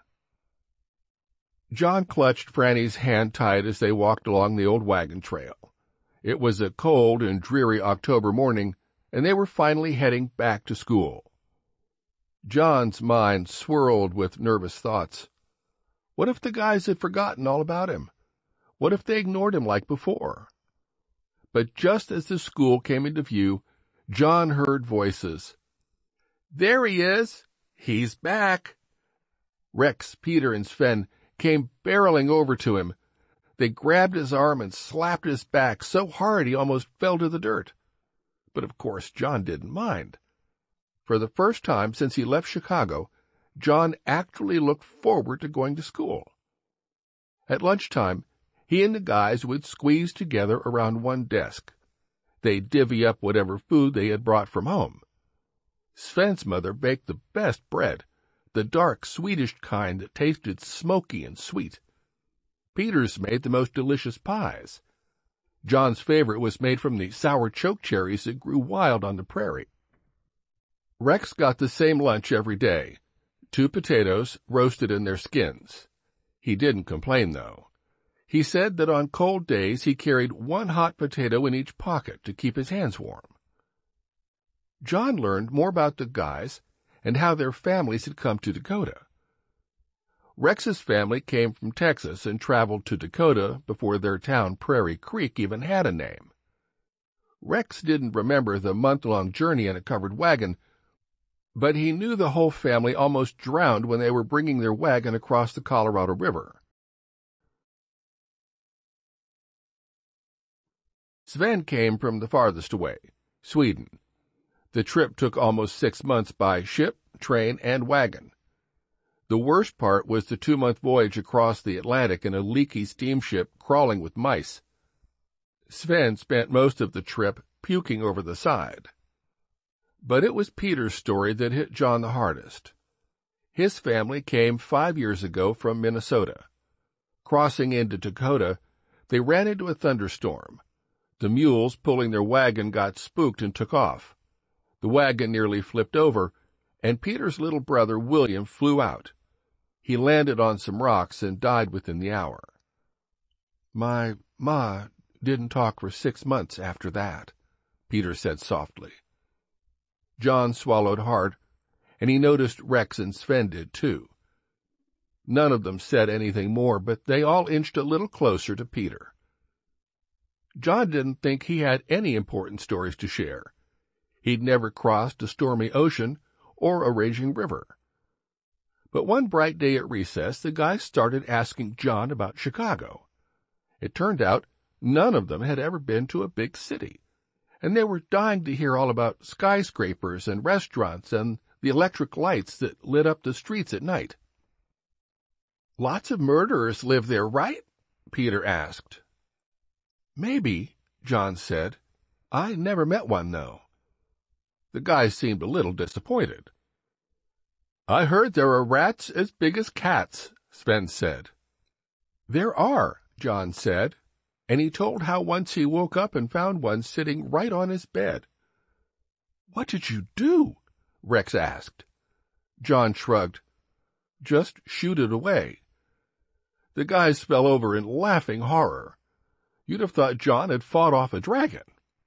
John clutched Franny's hand tight as they walked along the old wagon trail. It was a cold and dreary October morning, and they were finally heading back to school. John's mind swirled with nervous thoughts. What if the guys had forgotten all about him? What if they ignored him like before? But just as the school came into view, John heard voices. "There he is! He's back!" Rex, Peter, and Sven came barreling over to him. They grabbed his arm and slapped his back so hard he almost fell to the dirt. But of course John didn't mind. For the first time since he left Chicago, John actually looked forward to going to school. At lunchtime, he and the guys would squeeze together around one desk. They'd divvy up whatever food they had brought from home. Sven's mother baked the best bread, the dark Swedish kind that tasted smoky and sweet. Peter's made the most delicious pies. John's favorite was made from the sour choke cherries that grew wild on the prairie. Rex got the same lunch every day, 2 potatoes roasted in their skins. He didn't complain, though. He said that on cold days he carried 1 hot potato in each pocket to keep his hands warm. John learned more about the guys and how their families had come to Dakota. Rex's family came from Texas and traveled to Dakota before their town, Prairie Creek, even had a name. Rex didn't remember the month-long journey in a covered wagon, but he knew the whole family almost drowned when they were bringing their wagon across the Colorado River. Sven came from the farthest away, Sweden. The trip took almost 6 months by ship, train and wagon. The worst part was the 2-month voyage across the Atlantic in a leaky steamship crawling with mice. Sven spent most of the trip puking over the side. But it was Peter's story that hit John the hardest. His family came 5 years ago from Minnesota. Crossing into Dakota, they ran into a thunderstorm. The mules pulling their wagon got spooked and took off. The wagon nearly flipped over, and Peter's little brother William flew out. He landed on some rocks and died within the hour. "My ma didn't talk for 6 months after that," Peter said softly. John swallowed hard, and he noticed Rex and Sven did too. None of them said anything more, but they all inched a little closer to Peter. John didn't think he had any important stories to share. He'd never crossed a stormy ocean or a raging river. But one bright day at recess, the guys started asking John about Chicago. It turned out none of them had ever been to a big city, and they were dying to hear all about skyscrapers and restaurants and the electric lights that lit up the streets at night. "Lots of murderers live there, right?" Peter asked. "Maybe," John said. "I never met one, though." The guys seemed a little disappointed. "I heard there are rats as big as cats," Sven said. "There are," John said, and he told how once he woke up and found one sitting right on his bed. "What did you do?" Rex asked. John shrugged. "Just shoot it away." The guys fell over in laughing horror. You'd have thought John had fought off a dragon.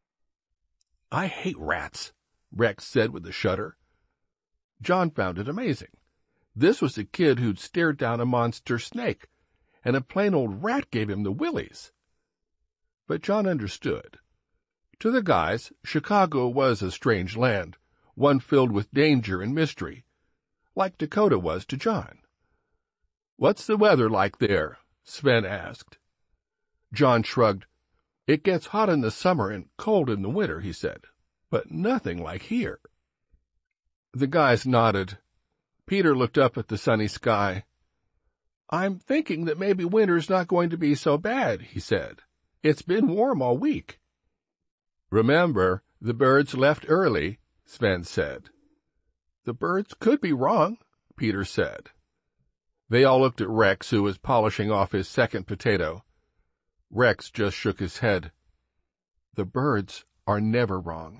"I hate rats," Rex said with a shudder. John found it amazing. This was a kid who'd stared down a monster snake, and a plain old rat gave him the willies. But John understood. To the guys, Chicago was a strange land, one filled with danger and mystery, like Dakota was to John. "What's the weather like there?" Sven asked. John shrugged. "It gets hot in the summer and cold in the winter," he said, "but nothing like here." The guys nodded. Peter looked up at the sunny sky. "I'm thinking that maybe winter's not going to be so bad," he said. "It's been warm all week." "Remember, the birds left early," Sven said. "The birds could be wrong," Peter said. They all looked at Rex, who was polishing off his second potato. Rex just shook his head. "The birds are never wrong."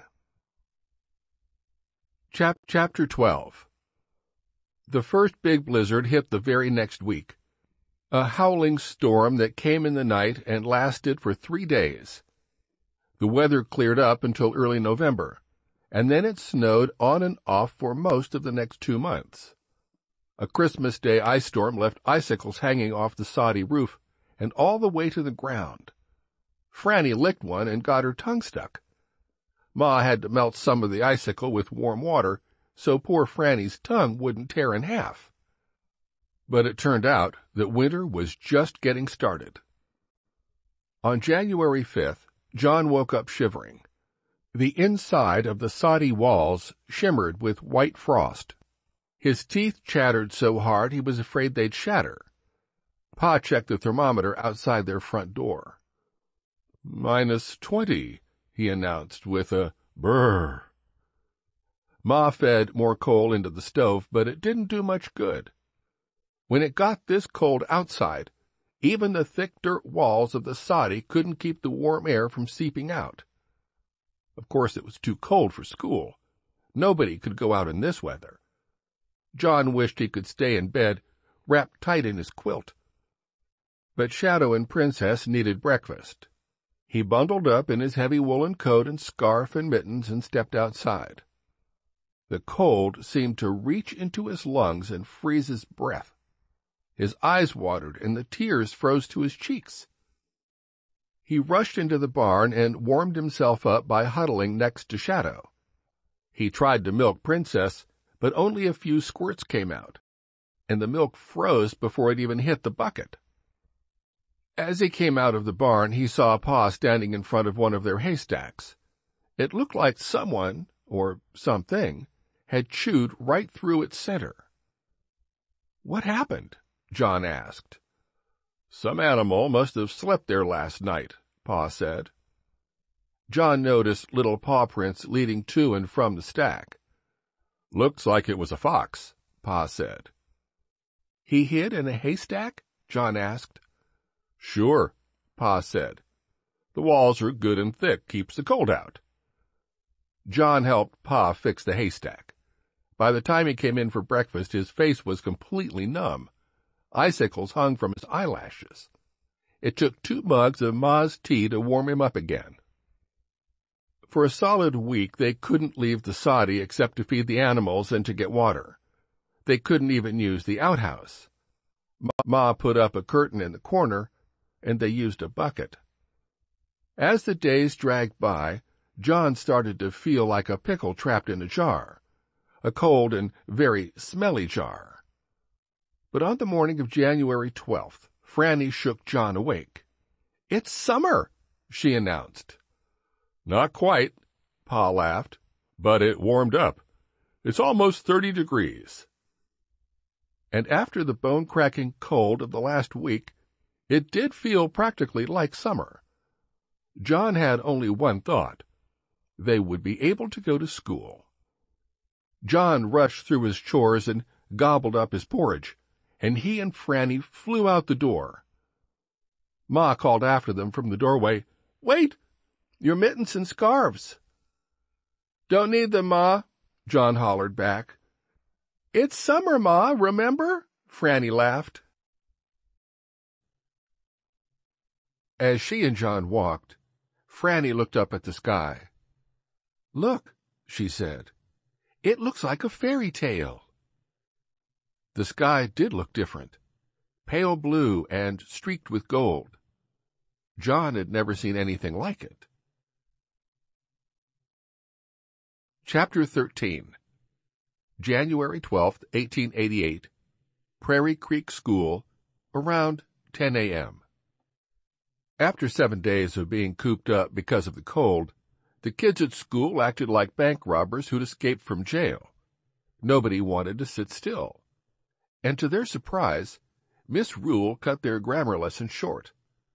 Chapter 12. The first big blizzard hit the very next week. A howling storm that came in the night and lasted for 3 days. The weather cleared up until early November, and then it snowed on and off for most of the next 2 months. A Christmas Day ice storm left icicles hanging off the soddy roof and all the way to the ground. Franny licked one and got her tongue stuck. Ma had to melt some of the icicle with warm water so poor Franny's tongue wouldn't tear in half. But it turned out that winter was just getting started. On January 5th, John woke up shivering. The inside of the soddy walls shimmered with white frost. His teeth chattered so hard he was afraid they'd shatter. Pa checked the thermometer outside their front door. -20, he announced with a brrr. Ma fed more coal into the stove, but it didn't do much good. When it got this cold outside, even the thick dirt walls of the soddy couldn't keep the warm air from seeping out. Of course, it was too cold for school. Nobody could go out in this weather. John wished he could stay in bed, wrapped tight in his quilt. But Shadow and Princess needed breakfast. He bundled up in his heavy woolen coat and scarf and mittens and stepped outside. The cold seemed to reach into his lungs and freeze his breath. His eyes watered and the tears froze to his cheeks. He rushed into the barn and warmed himself up by huddling next to Shadow. He tried to milk Princess, but only a few squirts came out, and the milk froze before it even hit the bucket. As he came out of the barn, he saw Pa standing in front of one of their haystacks. It looked like someone, or something, had chewed right through its center. "What happened?" John asked. "Some animal must have slept there last night," Pa said. John noticed little paw prints leading to and from the stack. "Looks like it was a fox," Pa said. "He hid in a haystack?" John asked. "Sure," Pa said. "The walls are good and thick, keeps the cold out." John helped Pa fix the haystack. By the time he came in for breakfast, his face was completely numb. Icicles hung from his eyelashes. It took 2 mugs of Ma's tea to warm him up again. For a solid week, they couldn't leave the soddy except to feed the animals and to get water. They couldn't even use the outhouse. Ma put up a curtain in the corner, and they used a bucket. As the days dragged by, John started to feel like a pickle trapped in a jar, a cold and very smelly jar. But on the morning of January 12th, Franny shook John awake. "It's summer," she announced. "Not quite," Pa laughed, "but it warmed up. It's almost 30 degrees. And after the bone-cracking cold of the last week, it did feel practically like summer. John had only one thought. They would be able to go to school. John rushed through his chores and gobbled up his porridge, and he and Franny flew out the door. Ma called after them from the doorway, "Wait! Your mittens and scarves." "Don't need them, Ma," John hollered back. "It's summer, Ma, remember?" Franny laughed. As she and John walked, Franny looked up at the sky. "Look," she said. "It looks like a fairy tale." The sky did look different, pale blue and streaked with gold. John had never seen anything like it. Chapter 13. January 12, 1888. Prairie Creek School, around 10 a.m. After 7 days of being cooped up because of the cold, the kids at school acted like bank robbers who'd escaped from jail. Nobody wanted to sit still. And to their surprise, Miss Rule cut their grammar lesson short.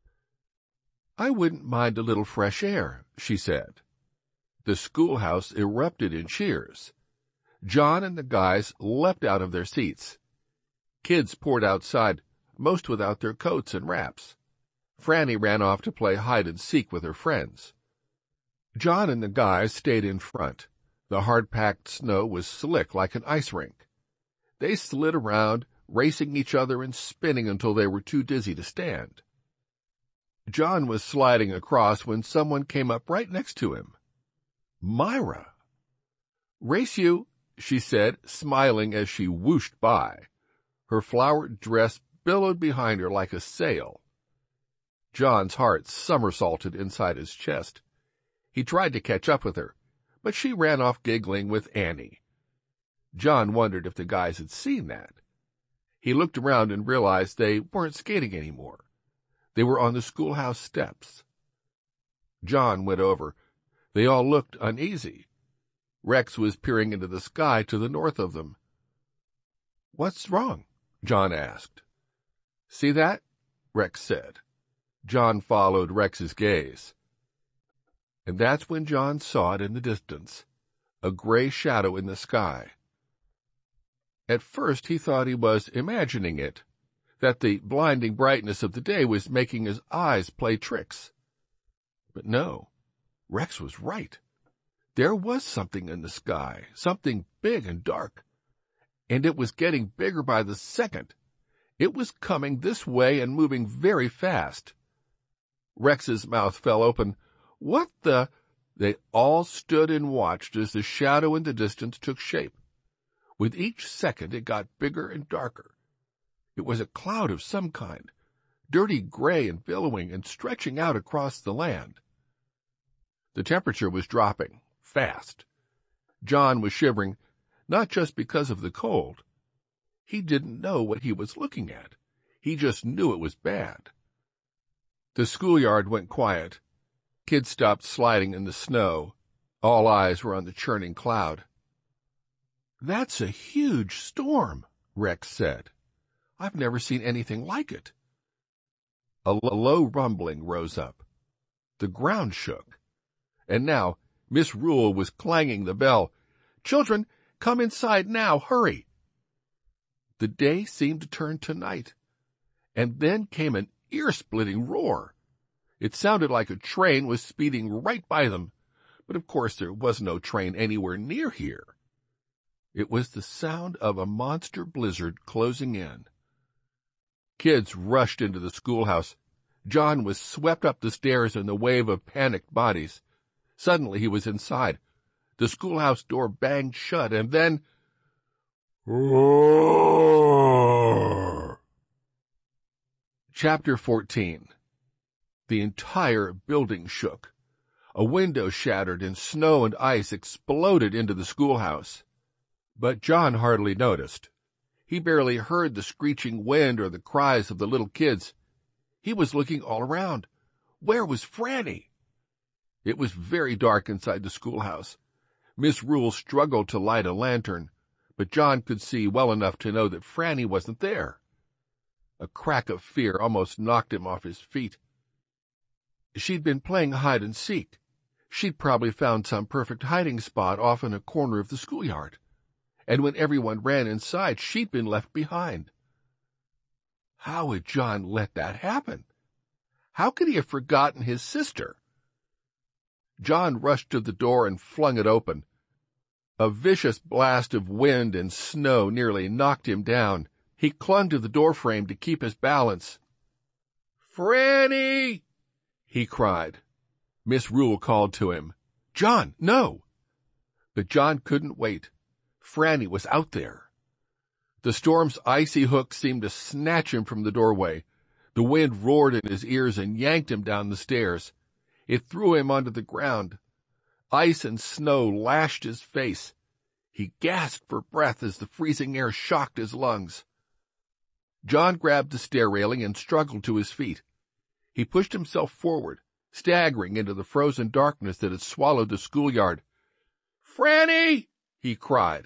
"I wouldn't mind a little fresh air," she said. The schoolhouse erupted in cheers. John and the guys leapt out of their seats. Kids poured outside, most without their coats and wraps. Franny ran off to play hide-and-seek with her friends. John and the guys stayed in front. The hard-packed snow was slick like an ice rink. They slid around, racing each other and spinning until they were too dizzy to stand. John was sliding across when someone came up right next to him. Myra. "Race you," she said, smiling as she whooshed by. Her flowered dress billowed behind her like a sail. John's heart somersaulted inside his chest. He tried to catch up with her, but she ran off giggling with Annie. John wondered if the guys had seen that. He looked around and realized they weren't skating anymore. They were on the schoolhouse steps. John went over. They all looked uneasy. Rex was peering into the sky to the north of them. "What's wrong?" John asked. "See that?" Rex said. John followed Rex's gaze. And that's when John saw it in the distance, a gray shadow in the sky. At first he thought he was imagining it, that the blinding brightness of the day was making his eyes play tricks. But no, Rex was right. There was something in the sky, something big and dark, and it was getting bigger by the second. It was coming this way and moving very fast. Rex's mouth fell open. "What the—" They all stood and watched as the shadow in the distance took shape. With each second it got bigger and darker. It was a cloud of some kind, dirty gray and billowing and stretching out across the land. The temperature was dropping, fast. John was shivering, not just because of the cold. He didn't know what he was looking at. He just knew it was bad. The schoolyard went quiet. Kids stopped sliding in the snow. All eyes were on the churning cloud. "That's a huge storm," Rex said. "I've never seen anything like it." A low rumbling rose up. The ground shook. And now Miss Rule was clanging the bell. "Children, come inside now, hurry!" The day seemed to turn to night, and then came an ear-splitting roar. It sounded like a train was speeding right by them, but of course there was no train anywhere near here. It was the sound of a monster blizzard closing in. Kids rushed into the schoolhouse. John was swept up the stairs in the wave of panicked bodies. Suddenly he was inside. The schoolhouse door banged shut, and then... Roar! Chapter 14. The entire building shook. A window shattered, and snow and ice exploded into the schoolhouse. But John hardly noticed. He barely heard the screeching wind or the cries of the little kids. He was looking all around. Where was Franny? It was very dark inside the schoolhouse. Miss Rule struggled to light a lantern, but John could see well enough to know that Franny wasn't there. A crack of fear almost knocked him off his feet. She'd been playing hide-and-seek. She'd probably found some perfect hiding spot off in a corner of the schoolyard. And when everyone ran inside, she'd been left behind. How had John let that happen? How could he have forgotten his sister? John rushed to the door and flung it open. A vicious blast of wind and snow nearly knocked him down. He clung to the doorframe to keep his balance. "Franny!" he cried. Miss Rule called to him. "John, no!" But John couldn't wait. Franny was out there. The storm's icy hook seemed to snatch him from the doorway. The wind roared in his ears and yanked him down the stairs. It threw him onto the ground. Ice and snow lashed his face. He gasped for breath as the freezing air shocked his lungs. John grabbed the stair railing and struggled to his feet. He pushed himself forward, staggering into the frozen darkness that had swallowed the schoolyard. "Franny!" he cried.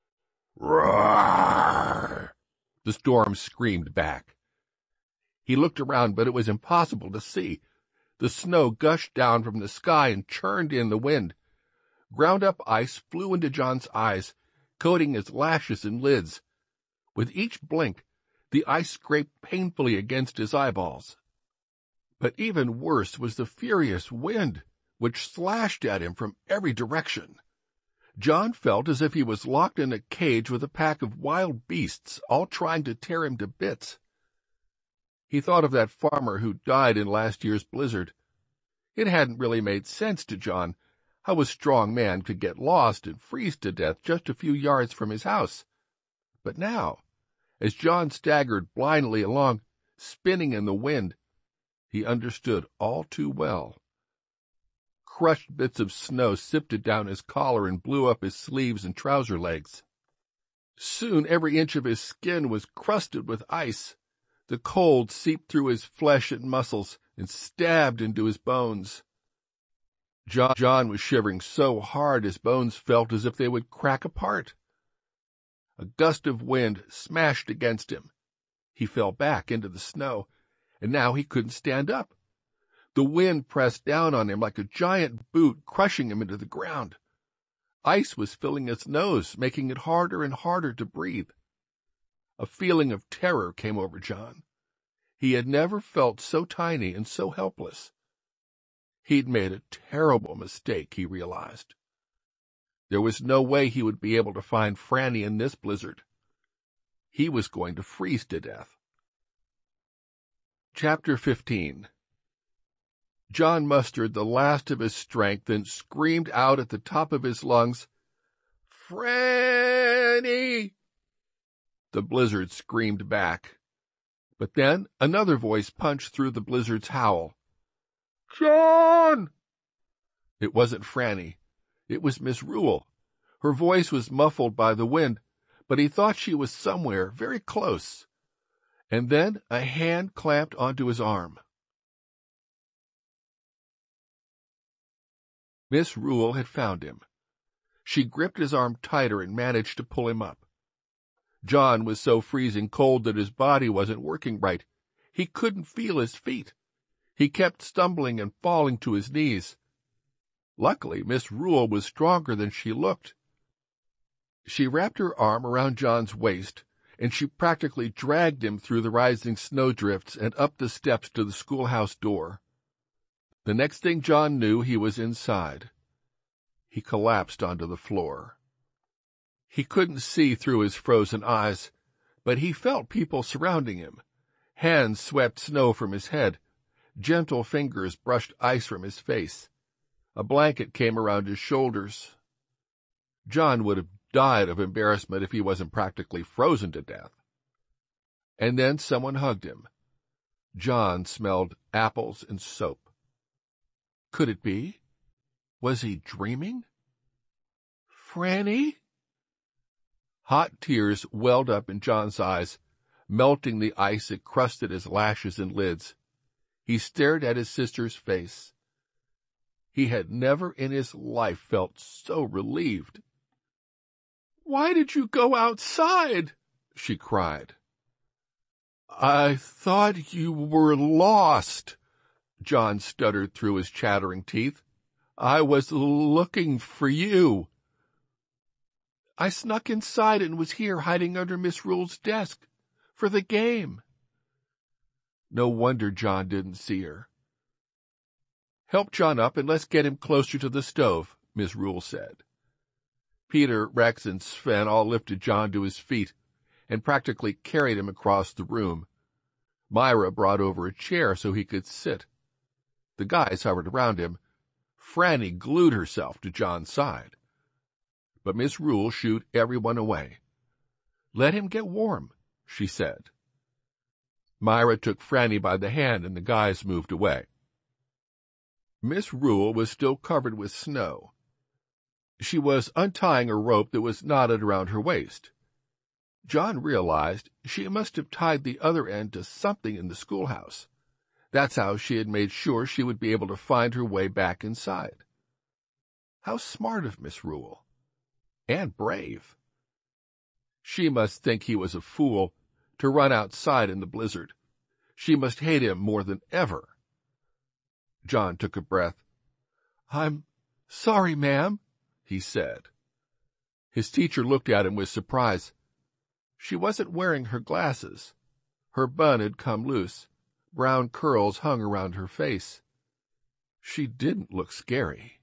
"Roar!" the storm screamed back. He looked around, but it was impossible to see. The snow gushed down from the sky and churned in the wind. Ground-up ice flew into John's eyes, coating his lashes and lids. With each blink, the ice scraped painfully against his eyeballs. But even worse was the furious wind, which slashed at him from every direction. John felt as if he was locked in a cage with a pack of wild beasts, all trying to tear him to bits. He thought of that farmer who died in last year's blizzard. It hadn't really made sense to John how a strong man could get lost and freeze to death just a few yards from his house. But now, as John staggered blindly along, spinning in the wind, he understood all too well. Crushed bits of snow sifted down his collar and blew up his sleeves and trouser legs. Soon every inch of his skin was crusted with ice. The cold seeped through his flesh and muscles and stabbed into his bones. John was shivering so hard his bones felt as if they would crack apart. A gust of wind smashed against him. He fell back into the snow, and now he couldn't stand up. The wind pressed down on him like a giant boot, crushing him into the ground. Ice was filling his nose, making it harder and harder to breathe. A feeling of terror came over John. He had never felt so tiny and so helpless. He'd made a terrible mistake, he realized. There was no way he would be able to find Franny in this blizzard. He was going to freeze to death. Chapter 15. John mustered the last of his strength and screamed out at the top of his lungs, "Franny!" The blizzard screamed back. But then another voice punched through the blizzard's howl. "John!" It wasn't Franny. It was Miss Rule. Her voice was muffled by the wind, but he thought she was somewhere very close. And then a hand clamped onto his arm. Miss Rule had found him. She gripped his arm tighter and managed to pull him up. John was so freezing cold that his body wasn't working right. He couldn't feel his feet. He kept stumbling and falling to his knees. Luckily, Miss Rule was stronger than she looked. She wrapped her arm around John's waist, and she practically dragged him through the rising snowdrifts and up the steps to the schoolhouse door. The next thing John knew, he was inside. He collapsed onto the floor. He couldn't see through his frozen eyes, but he felt people surrounding him. Hands swept snow from his head. Gentle fingers brushed ice from his face. A blanket came around his shoulders. John would have died of embarrassment if he wasn't practically frozen to death. And then someone hugged him. John smelled apples and soap. Could it be? Was he dreaming? Franny? Hot tears welled up in John's eyes, melting the ice that crusted his lashes and lids. He stared at his sister's face. He had never in his life felt so relieved. "Why did you go outside?" she cried. "I thought you were lost," John stuttered through his chattering teeth. "I was looking for you." "I snuck inside and was here hiding under Miss Rule's desk for the game." No wonder John didn't see her. "Help John up and let's get him closer to the stove," Miss Rule said. Peter, Rex, and Sven all lifted John to his feet and practically carried him across the room. Myra brought over a chair so he could sit. The guys hovered around him. Franny glued herself to John's side. But Miss Rule shooed everyone away. "Let him get warm," she said. Myra took Franny by the hand and the guys moved away. Miss Rule was still covered with snow. She was untying a rope that was knotted around her waist. John realized she must have tied the other end to something in the schoolhouse. That's how she had made sure she would be able to find her way back inside. How smart of Miss Rule. And brave. She must think he was a fool to run outside in the blizzard. She must hate him more than ever. John took a breath. "I'm sorry, ma'am," he said. His teacher looked at him with surprise. She wasn't wearing her glasses. Her bun had come loose. Brown curls hung around her face. She didn't look scary.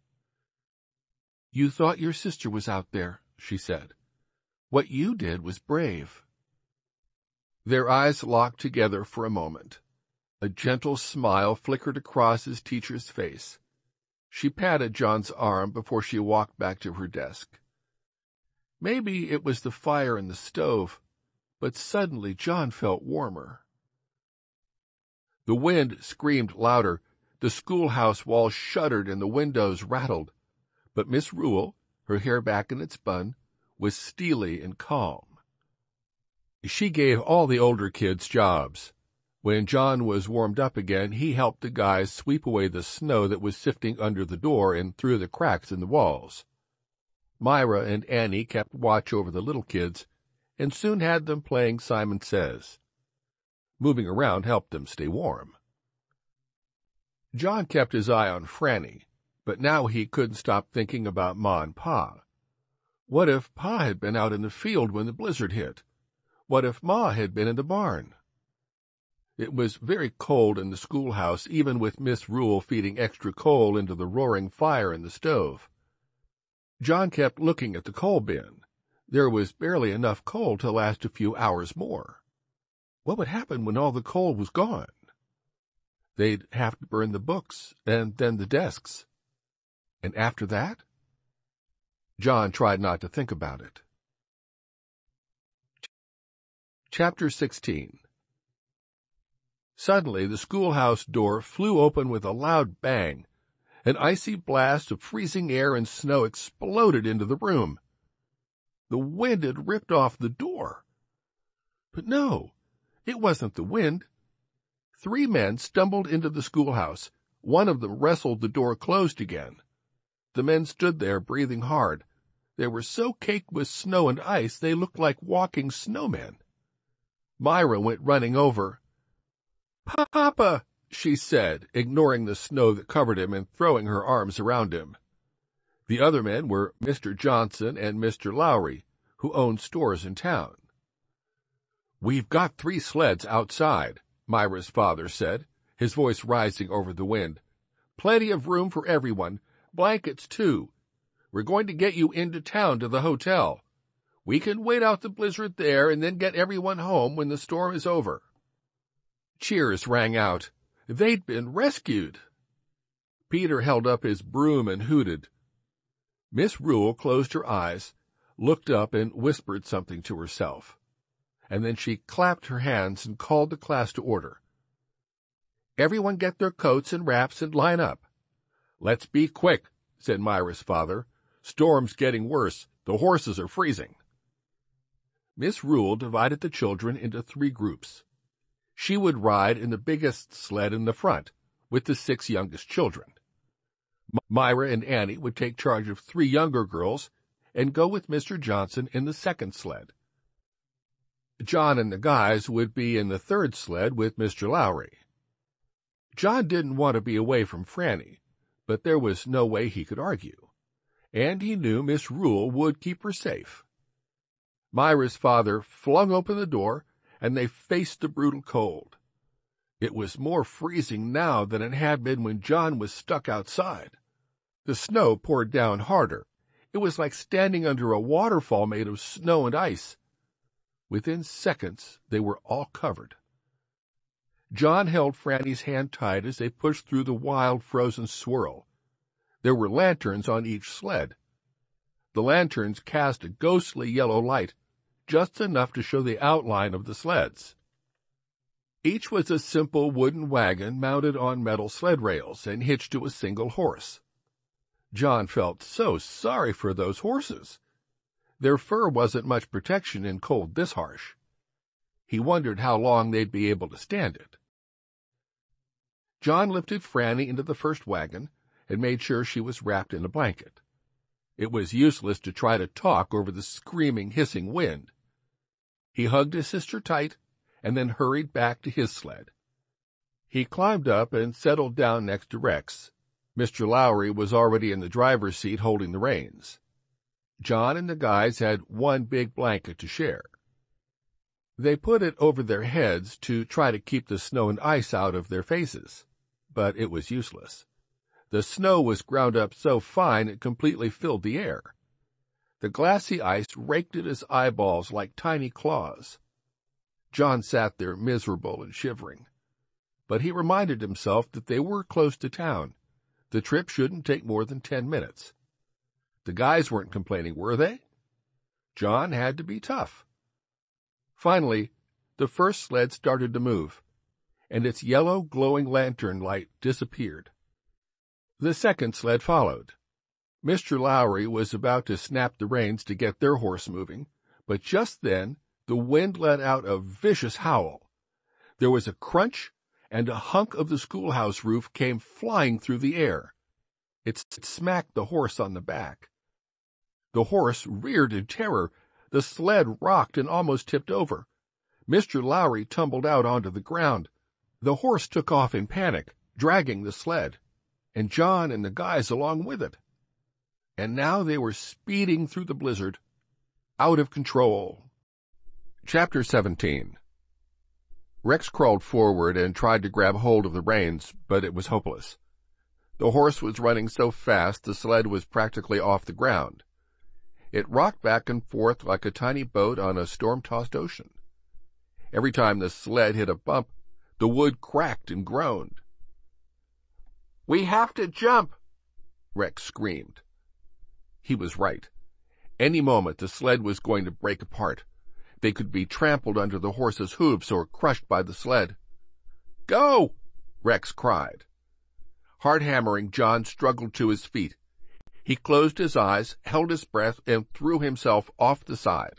"You thought your sister was out there," she said. "What you did was brave." Their eyes locked together for a moment. A gentle smile flickered across his teacher's face. She patted John's arm before she walked back to her desk. Maybe it was the fire in the stove, but suddenly John felt warmer. The wind screamed louder, the schoolhouse walls shuddered and the windows rattled, but Miss Rule, her hair back in its bun, was steely and calm. She gave all the older kids jobs. When John was warmed up again, he helped the guys sweep away the snow that was sifting under the door and through the cracks in the walls. Myra and Annie kept watch over the little kids and soon had them playing Simon Says. Moving around helped them stay warm. John kept his eye on Franny, but now he couldn't stop thinking about Ma and Pa. What if Pa had been out in the field when the blizzard hit? What if Ma had been in the barn? It was very cold in the schoolhouse, even with Miss Rule feeding extra coal into the roaring fire in the stove. John kept looking at the coal bin. There was barely enough coal to last a few hours more. What would happen when all the coal was gone? They'd have to burn the books, and then the desks. And after that? John tried not to think about it. Chapter 16. Suddenly the schoolhouse door flew open with a loud bang. An icy blast of freezing air and snow exploded into the room. The wind had ripped off the door. But no, it wasn't the wind. 3 men stumbled into the schoolhouse. One of them wrestled the door closed again. The men stood there, breathing hard. They were so caked with snow and ice they looked like walking snowmen. Myra went running over. "Papa," she said, ignoring the snow that covered him and throwing her arms around him. The other men were Mr. Johnson and Mr. Lowry, who owned stores in town. "We've got 3 sleds outside," Myra's father said, his voice rising over the wind. "Plenty of room for everyone. Blankets, too. We're going to get you into town to the hotel. We can wait out the blizzard there and then get everyone home when the storm is over." Cheers rang out. They'd been rescued. Peter held up his broom and hooted. Miss Rule closed her eyes, looked up and whispered something to herself. And then she clapped her hands and called the class to order. "Everyone get their coats and wraps and line up." "Let's be quick," said Myra's father. "Storm's getting worse. The horses are freezing." Miss Rule divided the children into 3 groups. She would ride in the biggest sled in the front, with the 6 youngest children. Myra and Annie would take charge of 3 younger girls and go with Mr. Johnson in the second sled. John and the guys would be in the 3rd sled with Mr. Lowry. John didn't want to be away from Franny, but there was no way he could argue, and he knew Miss Rule would keep her safe. Myra's father flung open the door, and they faced the brutal cold. It was more freezing now than it had been when John was stuck outside. The snow poured down harder. It was like standing under a waterfall made of snow and ice. Within seconds, they were all covered. John held Franny's hand tight as they pushed through the wild, frozen swirl. There were lanterns on each sled. The lanterns cast a ghostly yellow light, just enough to show the outline of the sleds. Each was a simple wooden wagon mounted on metal sled rails and hitched to a single horse. John felt so sorry for those horses. Their fur wasn't much protection in cold this harsh. He wondered how long they'd be able to stand it. John lifted Franny into the first wagon and made sure she was wrapped in a blanket. It was useless to try to talk over the screaming, hissing wind. He hugged his sister tight and then hurried back to his sled. He climbed up and settled down next to Rex. Mr. Lowry was already in the driver's seat holding the reins. John and the guys had one big blanket to share. They put it over their heads to try to keep the snow and ice out of their faces, but it was useless. The snow was ground up so fine it completely filled the air. The glassy ice raked at his eyeballs like tiny claws. John sat there miserable and shivering, but he reminded himself that they were close to town. The trip shouldn't take more than 10 minutes. The guys weren't complaining, were they? John had to be tough. Finally, the first sled started to move, and its yellow, glowing lantern light disappeared. The second sled followed. Mr. Lowry was about to snap the reins to get their horse moving, but just then the wind let out a vicious howl. There was a crunch, and a hunk of the schoolhouse roof came flying through the air. It smacked the horse on the back. The horse reared in terror. The sled rocked and almost tipped over. Mr. Lowry tumbled out onto the ground. The horse took off in panic, dragging the sled, and John and the guys along with it. And now they were speeding through the blizzard, out of control. Chapter 17. Rex crawled forward and tried to grab hold of the reins, but it was hopeless. The horse was running so fast the sled was practically off the ground. It rocked back and forth like a tiny boat on a storm-tossed ocean. Every time the sled hit a bump, the wood cracked and groaned. "We have to jump!" Rex screamed. He was right. Any moment the sled was going to break apart. They could be trampled under the horse's hooves or crushed by the sled. "Go!" Rex cried. Hard-hammering, John struggled to his feet. He closed his eyes, held his breath, and threw himself off the side.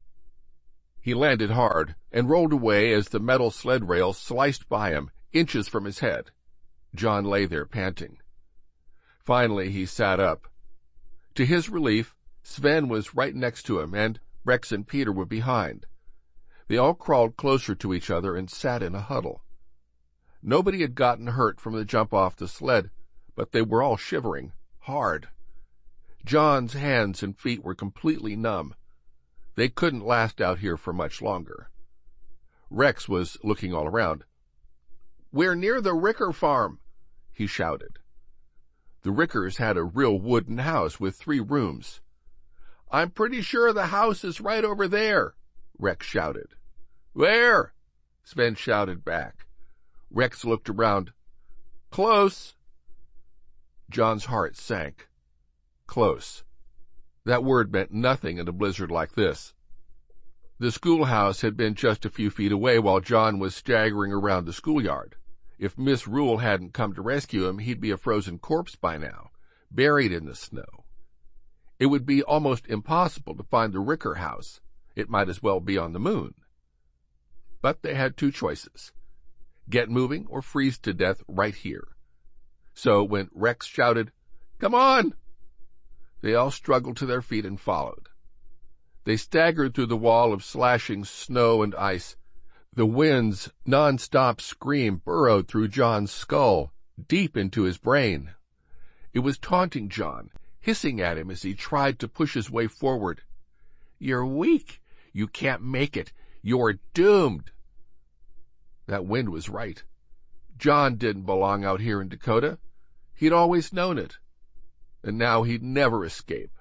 He landed hard and rolled away as the metal sled rail sliced by him, inches from his head. John lay there panting. Finally he sat up. To his relief, Sven was right next to him, and Rex and Peter were behind. They all crawled closer to each other and sat in a huddle. Nobody had gotten hurt from the jump off the sled, but they were all shivering, hard. John's hands and feet were completely numb. They couldn't last out here for much longer. Rex was looking all around. "We're near the Ricker farm," he shouted. The Rickers had a real wooden house with 3 rooms. "I'm pretty sure the house is right over there," Rex shouted. "Where?" Sven shouted back. Rex looked around. "Close." John's heart sank. Close. That word meant nothing in a blizzard like this. The schoolhouse had been just a few feet away while John was staggering around the schoolyard. If Miss Rule hadn't come to rescue him, he'd be a frozen corpse by now, buried in the snow. It would be almost impossible to find the Ricker house. It might as well be on the moon. But they had 2 choices: get moving or freeze to death right here. So when Rex shouted, "Come on!" they all struggled to their feet and followed. They staggered through the wall of slashing snow and ice. The wind's non-stop scream burrowed through John's skull, deep into his brain. It was taunting John, hissing at him as he tried to push his way forward. "You're weak. You can't make it. You're doomed." That wind was right. John didn't belong out here in Dakota. He'd always known it. And now he'd never escape.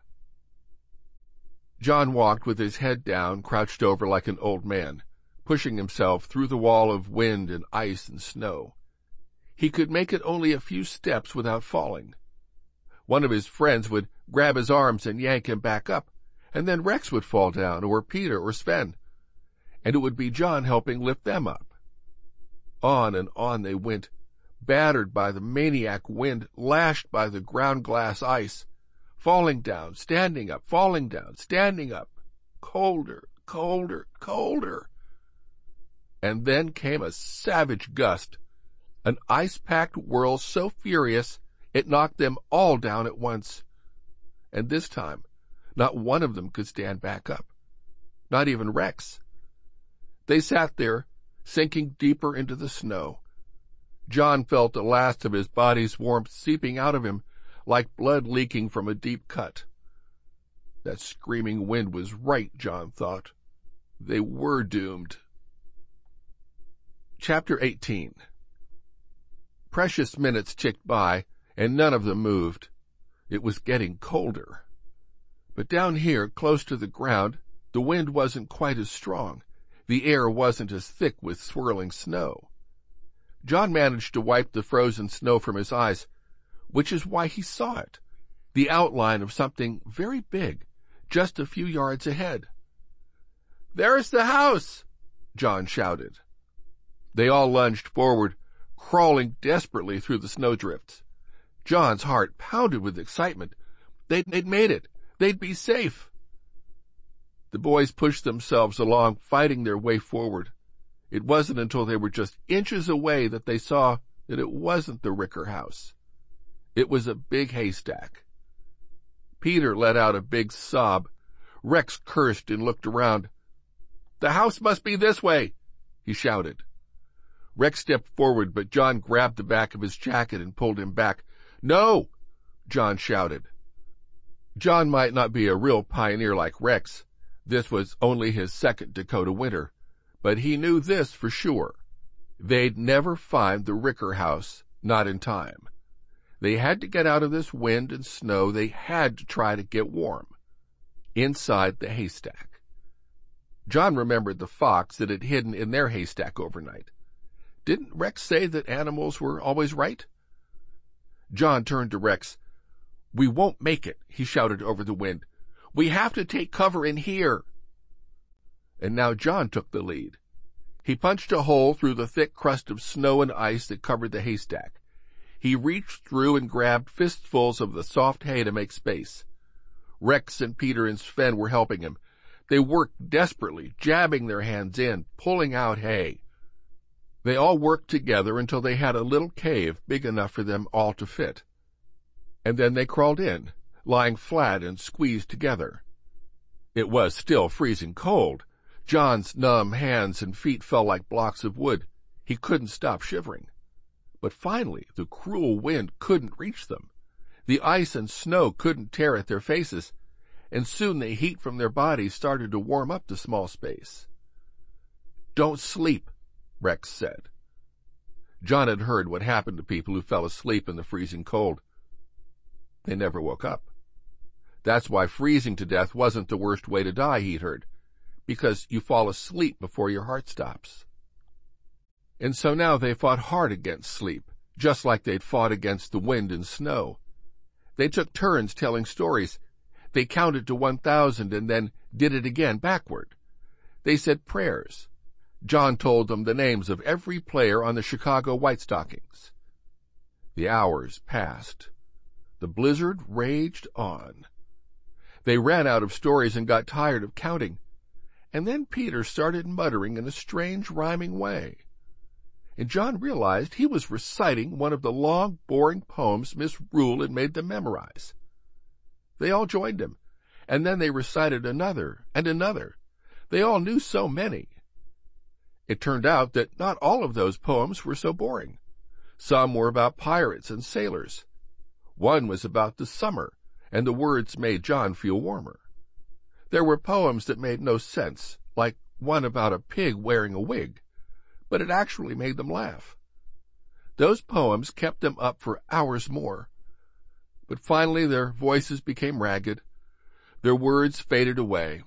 John walked with his head down, crouched over like an old man, pushing himself through the wall of wind and ice and snow. He could make it only a few steps without falling. One of his friends would grab his arms and yank him back up, and then Rex would fall down, or Peter, or Sven, and it would be John helping lift them up. On and on they went, battered by the maniac wind, lashed by the ground glass ice, falling down, standing up, falling down, standing up, colder, colder, colder. And then came a savage gust, an ice-packed whirl so furious it knocked them all down at once. And this time, not one of them could stand back up, not even Rex. They sat there, sinking deeper into the snow. John felt the last of his body's warmth seeping out of him, like blood leaking from a deep cut. That screaming wind was right, John thought. They were doomed. Chapter 18. Precious minutes ticked by, and none of them moved. It was getting colder. But down here, close to the ground, the wind wasn't quite as strong. The air wasn't as thick with swirling snow. John managed to wipe the frozen snow from his eyes, which is why he saw it, the outline of something very big, just a few yards ahead. "There's the house!" John shouted. They all lunged forward, crawling desperately through the snowdrifts. John's heart pounded with excitement. They'd made it. They'd be safe. The boys pushed themselves along, fighting their way forward. It wasn't until they were just inches away that they saw that it wasn't the Ricker house. It was a big haystack. Peter let out a big sob. Rex cursed and looked around. "The house must be this way," he shouted. Rex stepped forward, but John grabbed the back of his jacket and pulled him back. "No!" John shouted. John might not be a real pioneer like Rex. This was only his 2nd Dakota winter, but he knew this for sure. They'd never find the Ricker house, not in time. They had to get out of this wind and snow. They had to try to get warm. Inside the haystack. John remembered the fox that had hidden in their haystack overnight. Didn't Rex say that animals were always right? John turned to Rex. "We won't make it," he shouted over the wind. "We have to take cover in here." And now John took the lead. He punched a hole through the thick crust of snow and ice that covered the haystack. He reached through and grabbed fistfuls of the soft hay to make space. Rex and Peter and Sven were helping him. They worked desperately, jabbing their hands in, pulling out hay. They all worked together until they had a little cave big enough for them all to fit. And then they crawled in, lying flat and squeezed together. It was still freezing cold. John's numb hands and feet felt like blocks of wood. He couldn't stop shivering. But finally, the cruel wind couldn't reach them. The ice and snow couldn't tear at their faces, and soon the heat from their bodies started to warm up the small space. "Don't sleep," Rex said. John had heard what happened to people who fell asleep in the freezing cold. They never woke up. That's why freezing to death wasn't the worst way to die, he'd heard, because you fall asleep before your heart stops. And so now they fought hard against sleep, just like they'd fought against the wind and snow. They took turns telling stories. They counted to 1,000 and then did it again backward. They said prayers. John told them the names of every player on the Chicago White Stockings. The hours passed. The blizzard raged on. They ran out of stories and got tired of counting. And then Peter started muttering in a strange rhyming way. And John realized he was reciting one of the long, boring poems Miss Rule had made them memorize. They all joined him, and then they recited another and another. They all knew so many. It turned out that not all of those poems were so boring. Some were about pirates and sailors. One was about the summer, and the words made John feel warmer. There were poems that made no sense, like one about a pig wearing a wig, but it actually made them laugh. Those poems kept them up for hours more. But finally their voices became ragged. Their words faded away.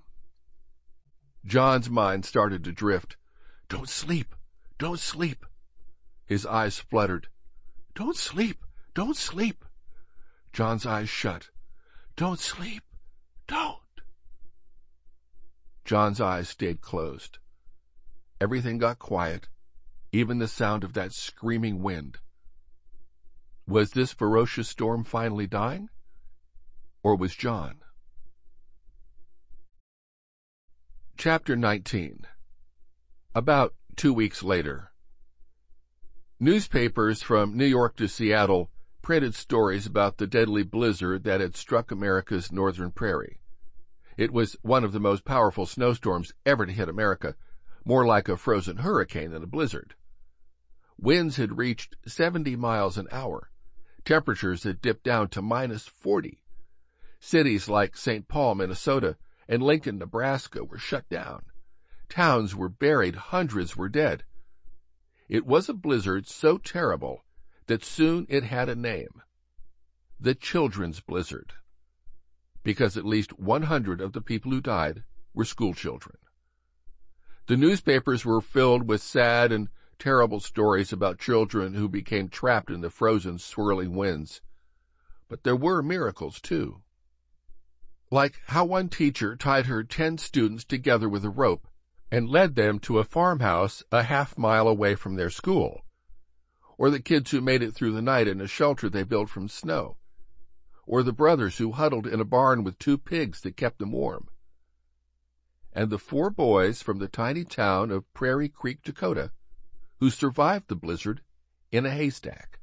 John's mind started to drift. "Don't sleep! Don't sleep!" His eyes fluttered. "Don't sleep! Don't sleep!" John's eyes shut. "Don't sleep! Don't!" John's eyes stayed closed. Everything got quiet, even the sound of that screaming wind. Was this ferocious storm finally dying? Or was John? Chapter 19. About 2 weeks later. Newspapers from New York to Seattle printed stories about the deadly blizzard that had struck America's northern prairie. It was one of the most powerful snowstorms ever to hit America, more like a frozen hurricane than a blizzard. Winds had reached 70 miles an hour. Temperatures had dipped down to -40. Cities like St. Paul, Minnesota, and Lincoln, Nebraska were shut down. Towns were buried, hundreds were dead. It was a blizzard so terrible that soon it had a name. The Children's Blizzard. Because at least 100 of the people who died were schoolchildren. The newspapers were filled with sad and terrible stories about children who became trapped in the frozen, swirling winds. But there were miracles, too. Like how one teacher tied her 10 students together with a rope and led them to a farmhouse a half-mile away from their school. Or the kids who made it through the night in a shelter they built from snow. Or the brothers who huddled in a barn with 2 pigs that kept them warm. And the 4 boys from the tiny town of Prairie Creek, Dakota, who survived the blizzard in a haystack.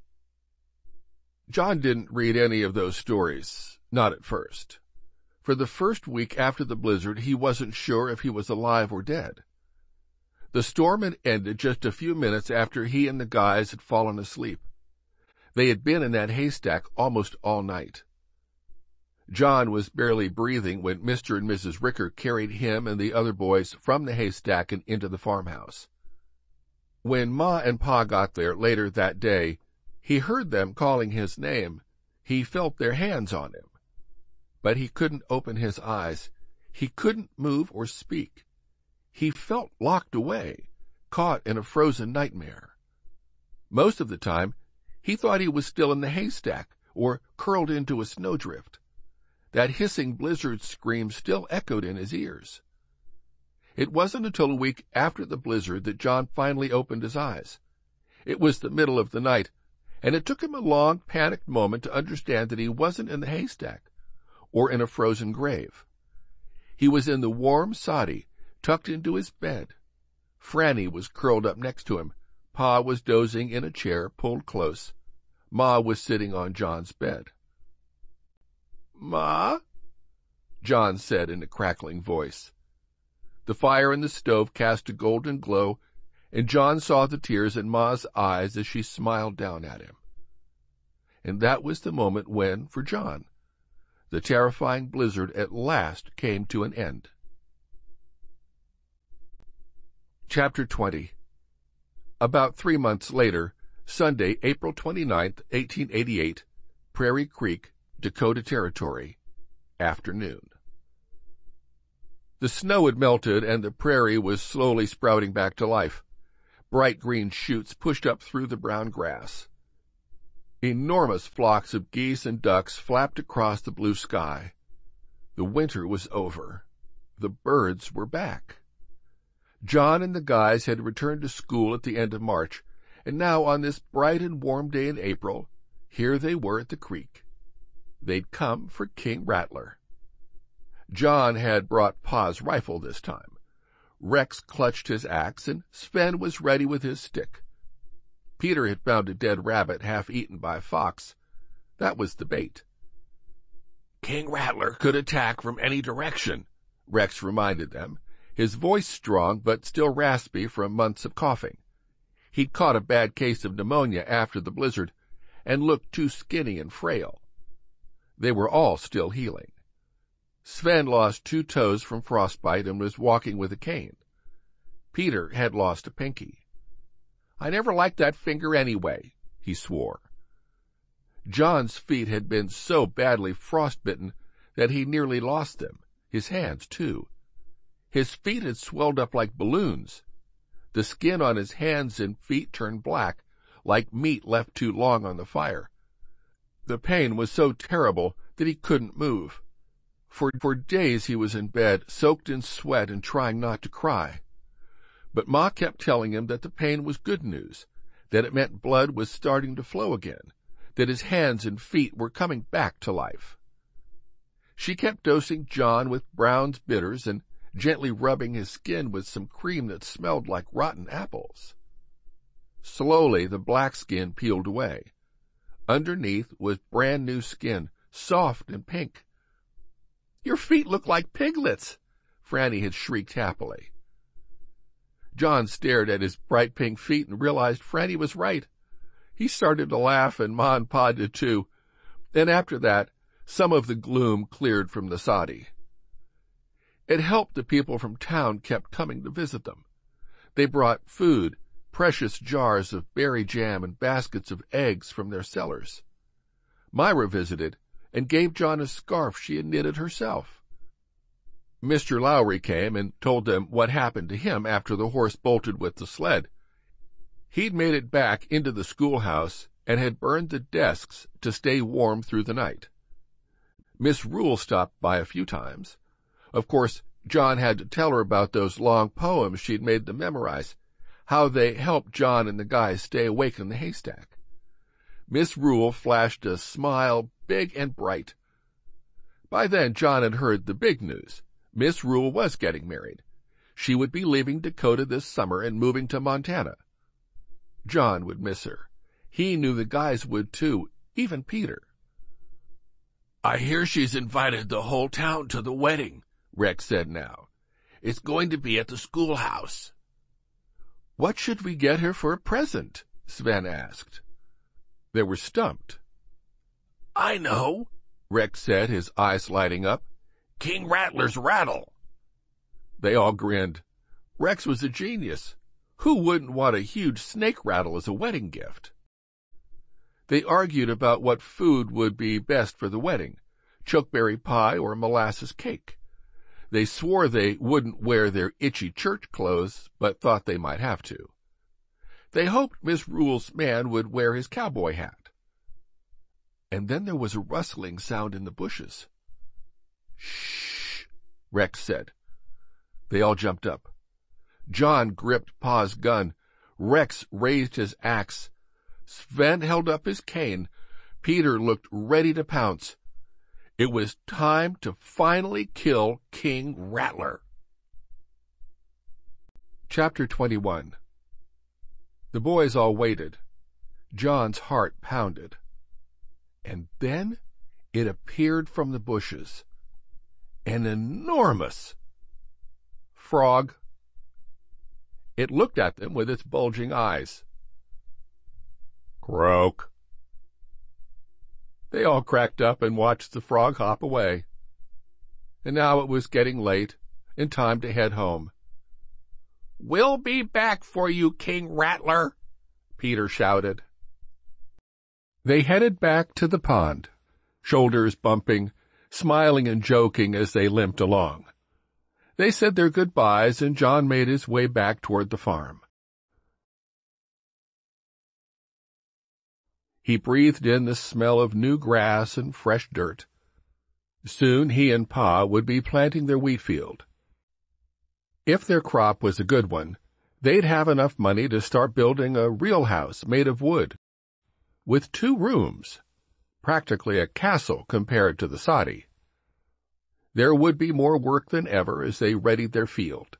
John didn't read any of those stories, not at first. For the first week after the blizzard, he wasn't sure if he was alive or dead. The storm had ended just a few minutes after he and the guys had fallen asleep. They had been in that haystack almost all night. John was barely breathing when Mr. and Mrs. Ricker carried him and the other boys from the haystack and into the farmhouse. When Ma and Pa got there later that day, he heard them calling his name. He felt their hands on him. But he couldn't open his eyes. He couldn't move or speak. He felt locked away, caught in a frozen nightmare. Most of the time, he thought he was still in the haystack or curled into a snowdrift. That hissing blizzard scream still echoed in his ears. It wasn't until a week after the blizzard that John finally opened his eyes. It was the middle of the night, and it took him a long, panicked moment to understand that he wasn't in the haystack or in a frozen grave. He was in the warm soddy, tucked into his bed. Franny was curled up next to him. Pa was dozing in a chair pulled close. Ma was sitting on John's bed. "Ma?" John said in a crackling voice. The fire in the stove cast a golden glow, and John saw the tears in Ma's eyes as she smiled down at him. And that was the moment when, for John, the terrifying blizzard at last came to an end. Chapter 20. About 3 months later, Sunday, April 29th, 1888, Prairie Creek, Dakota Territory, afternoon. The snow had melted and the prairie was slowly sprouting back to life. Bright green shoots pushed up through the brown grass. Enormous flocks of geese and ducks flapped across the blue sky. The winter was over. The birds were back. John and the guys had returned to school at the end of March, and now on this bright and warm day in April, here they were at the creek. They'd come for King Rattler. John had brought Pa's rifle this time. Rex clutched his axe, and Sven was ready with his stick. Peter had found a dead rabbit half eaten by a fox. That was the bait. "King Rattler could attack from any direction," Rex reminded them, his voice strong but still raspy from months of coughing. He'd caught a bad case of pneumonia after the blizzard and looked too skinny and frail. They were all still healing. Sven lost 2 toes from frostbite and was walking with a cane. Peter had lost a pinky. "I never liked that finger anyway," he swore. John's feet had been so badly frostbitten that he nearly lost them, his hands too. His feet had swelled up like balloons. The skin on his hands and feet turned black, like meat left too long on the fire. The pain was so terrible that he couldn't move. For days he was in bed, soaked in sweat and trying not to cry. But Ma kept telling him that the pain was good news, that it meant blood was starting to flow again, that his hands and feet were coming back to life. She kept dosing John with Brown's bitters and gently rubbing his skin with some cream that smelled like rotten apples. Slowly the black skin peeled away. Underneath was brand new skin, soft and pink. "Your feet look like piglets," Franny had shrieked happily. John stared at his bright pink feet and realized Franny was right. He started to laugh, and Ma and Pa did too. And after that, some of the gloom cleared from the soddy. It helped the people from town kept coming to visit them. They brought food, precious jars of berry jam and baskets of eggs from their cellars. Myra visited and gave John a scarf she had knitted herself. Mr. Lowry came and told them what happened to him after the horse bolted with the sled. He'd made it back into the schoolhouse and had burned the desks to stay warm through the night. Miss Rule stopped by a few times. Of course, John had to tell her about those long poems she'd made them memorize, how they helped John and the guys stay awake in the haystack. Miss Rule flashed a smile, big and bright. By then, John had heard the big news. Miss Rule was getting married. She would be leaving Dakota this summer and moving to Montana. John would miss her. He knew the guys would too, even Peter. "I hear she's invited the whole town to the wedding," Rex said now. "It's going to be at the schoolhouse." "What should we get her for a present?" Sven asked. They were stumped. "I know," Rex said, his eyes lighting up. "King Rattler's rattle." They all grinned. Rex was a genius. Who wouldn't want a huge snake rattle as a wedding gift? They argued about what food would be best for the wedding, chokeberry pie or molasses cake. They swore they wouldn't wear their itchy church clothes, but thought they might have to. They hoped Miss Rule's man would wear his cowboy hat. And then there was a rustling sound in the bushes. "Shh," Rex said. They all jumped up. John gripped Pa's gun. Rex raised his axe. Sven held up his cane. Peter looked ready to pounce. It was time to finally kill King Rattler. Chapter 21. The boys all waited. John's heart pounded. And then It appeared from the bushes. An enormous frog. It looked at them with its bulging eyes. Croak. They all cracked up and watched the frog hop away. And now it was getting late and time to head home. "We'll be back for you, King Rattler," Peter shouted. They headed back to the pond, shoulders bumping, smiling and joking as they limped along. They said their goodbyes, and John made his way back toward the farm. He breathed in the smell of new grass and fresh dirt. Soon he and Pa would be planting their wheat field. If their crop was a good one, they'd have enough money to start building a real house made of wood, with 2 rooms, practically a castle compared to the soddy. There would be more work than ever as they readied their field.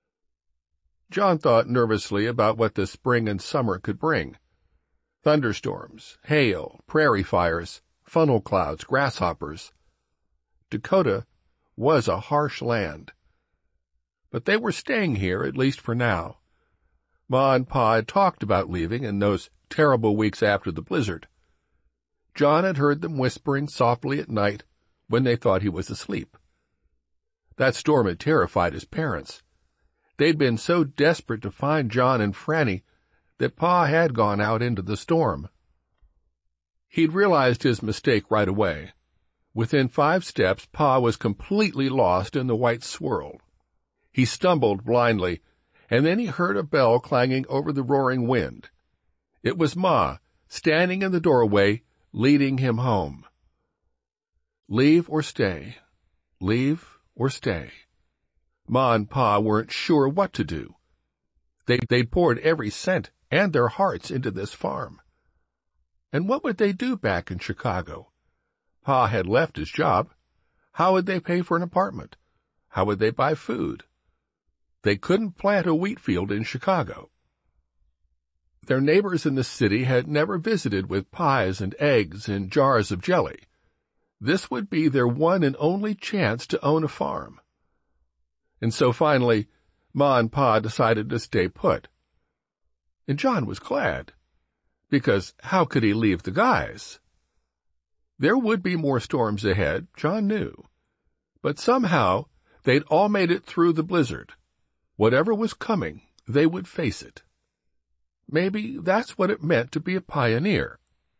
John thought nervously about what the spring and summer could bring. Thunderstorms, hail, prairie fires, funnel clouds, grasshoppers. Dakota was a harsh land. But they were staying here, at least for now. Ma and Pa had talked about leaving in those terrible weeks after the blizzard. John had heard them whispering softly at night when they thought he was asleep. That storm had terrified his parents. They'd been so desperate to find John and Franny that Pa had gone out into the storm. He'd realized his mistake right away. Within 5 steps, Pa was completely lost in the white swirl. He stumbled blindly, and then he heard a bell clanging over the roaring wind. It was Ma, standing in the doorway, leading him home. Leave or stay? Leave or stay? Ma and Pa weren't sure what to do. They'd poured every cent and their hearts into this farm. And what would they do back in Chicago? Pa had left his job. How would they pay for an apartment? How would they buy food? They couldn't plant a wheat field in Chicago. Their neighbors in the city had never visited with pies and eggs and jars of jelly. This would be their one and only chance to own a farm. And so finally, Ma and Pa decided to stay put. And John was glad, because how could he leave the guys? There would be more storms ahead, John knew. But somehow they'd all made it through the blizzard. Whatever was coming, they would face it. Maybe that's what it meant to be a pioneer.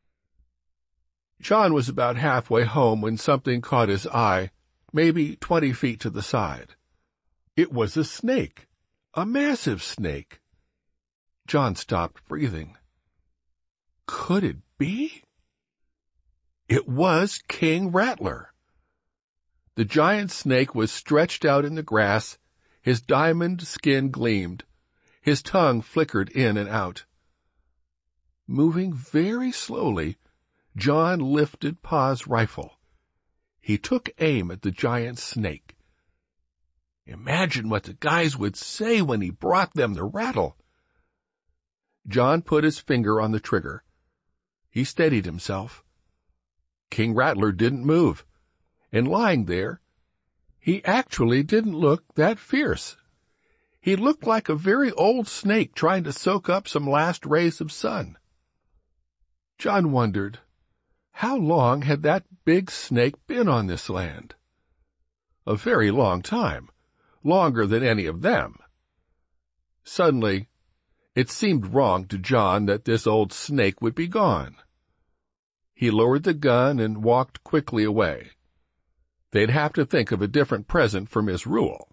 John was about halfway home when something caught his eye, maybe 20 feet to the side. It was a snake, a massive snake. John stopped breathing. Could it be? It was King Rattler. The giant snake was stretched out in the grass. His diamond skin gleamed. His tongue flickered in and out. Moving very slowly, John lifted Pa's rifle. He took aim at the giant snake. Imagine what the guys would say when he brought them the rattle. John put his finger on the trigger. He steadied himself. King Rattler didn't move, and lying there, he actually didn't look that fierce. He looked like a very old snake trying to soak up some last rays of sun. John wondered, how long had that big snake been on this land? A very long time, longer than any of them. Suddenly, it seemed wrong to John that this old snake would be gone. He lowered the gun and walked quickly away. They'd have to think of a different present for Miss Rule.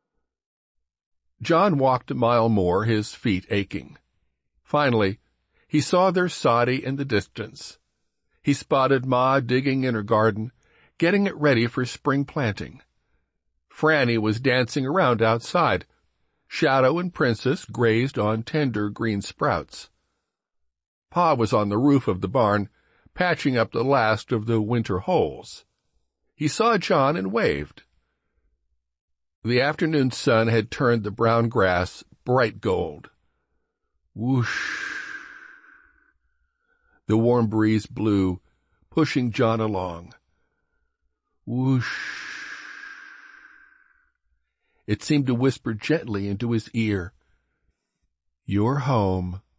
John walked a mile more, his feet aching. Finally, he saw their soddy in the distance. He spotted Ma digging in her garden, getting it ready for spring planting. Franny was dancing around outside. Shadow and Princess grazed on tender green sprouts. Pa was on the roof of the barn, patching up the last of the winter holes. He saw John and waved. The afternoon sun had turned the brown grass bright gold. Whoosh! The warm breeze blew, pushing John along. Whoosh. It seemed to whisper gently into his ear, "You're home."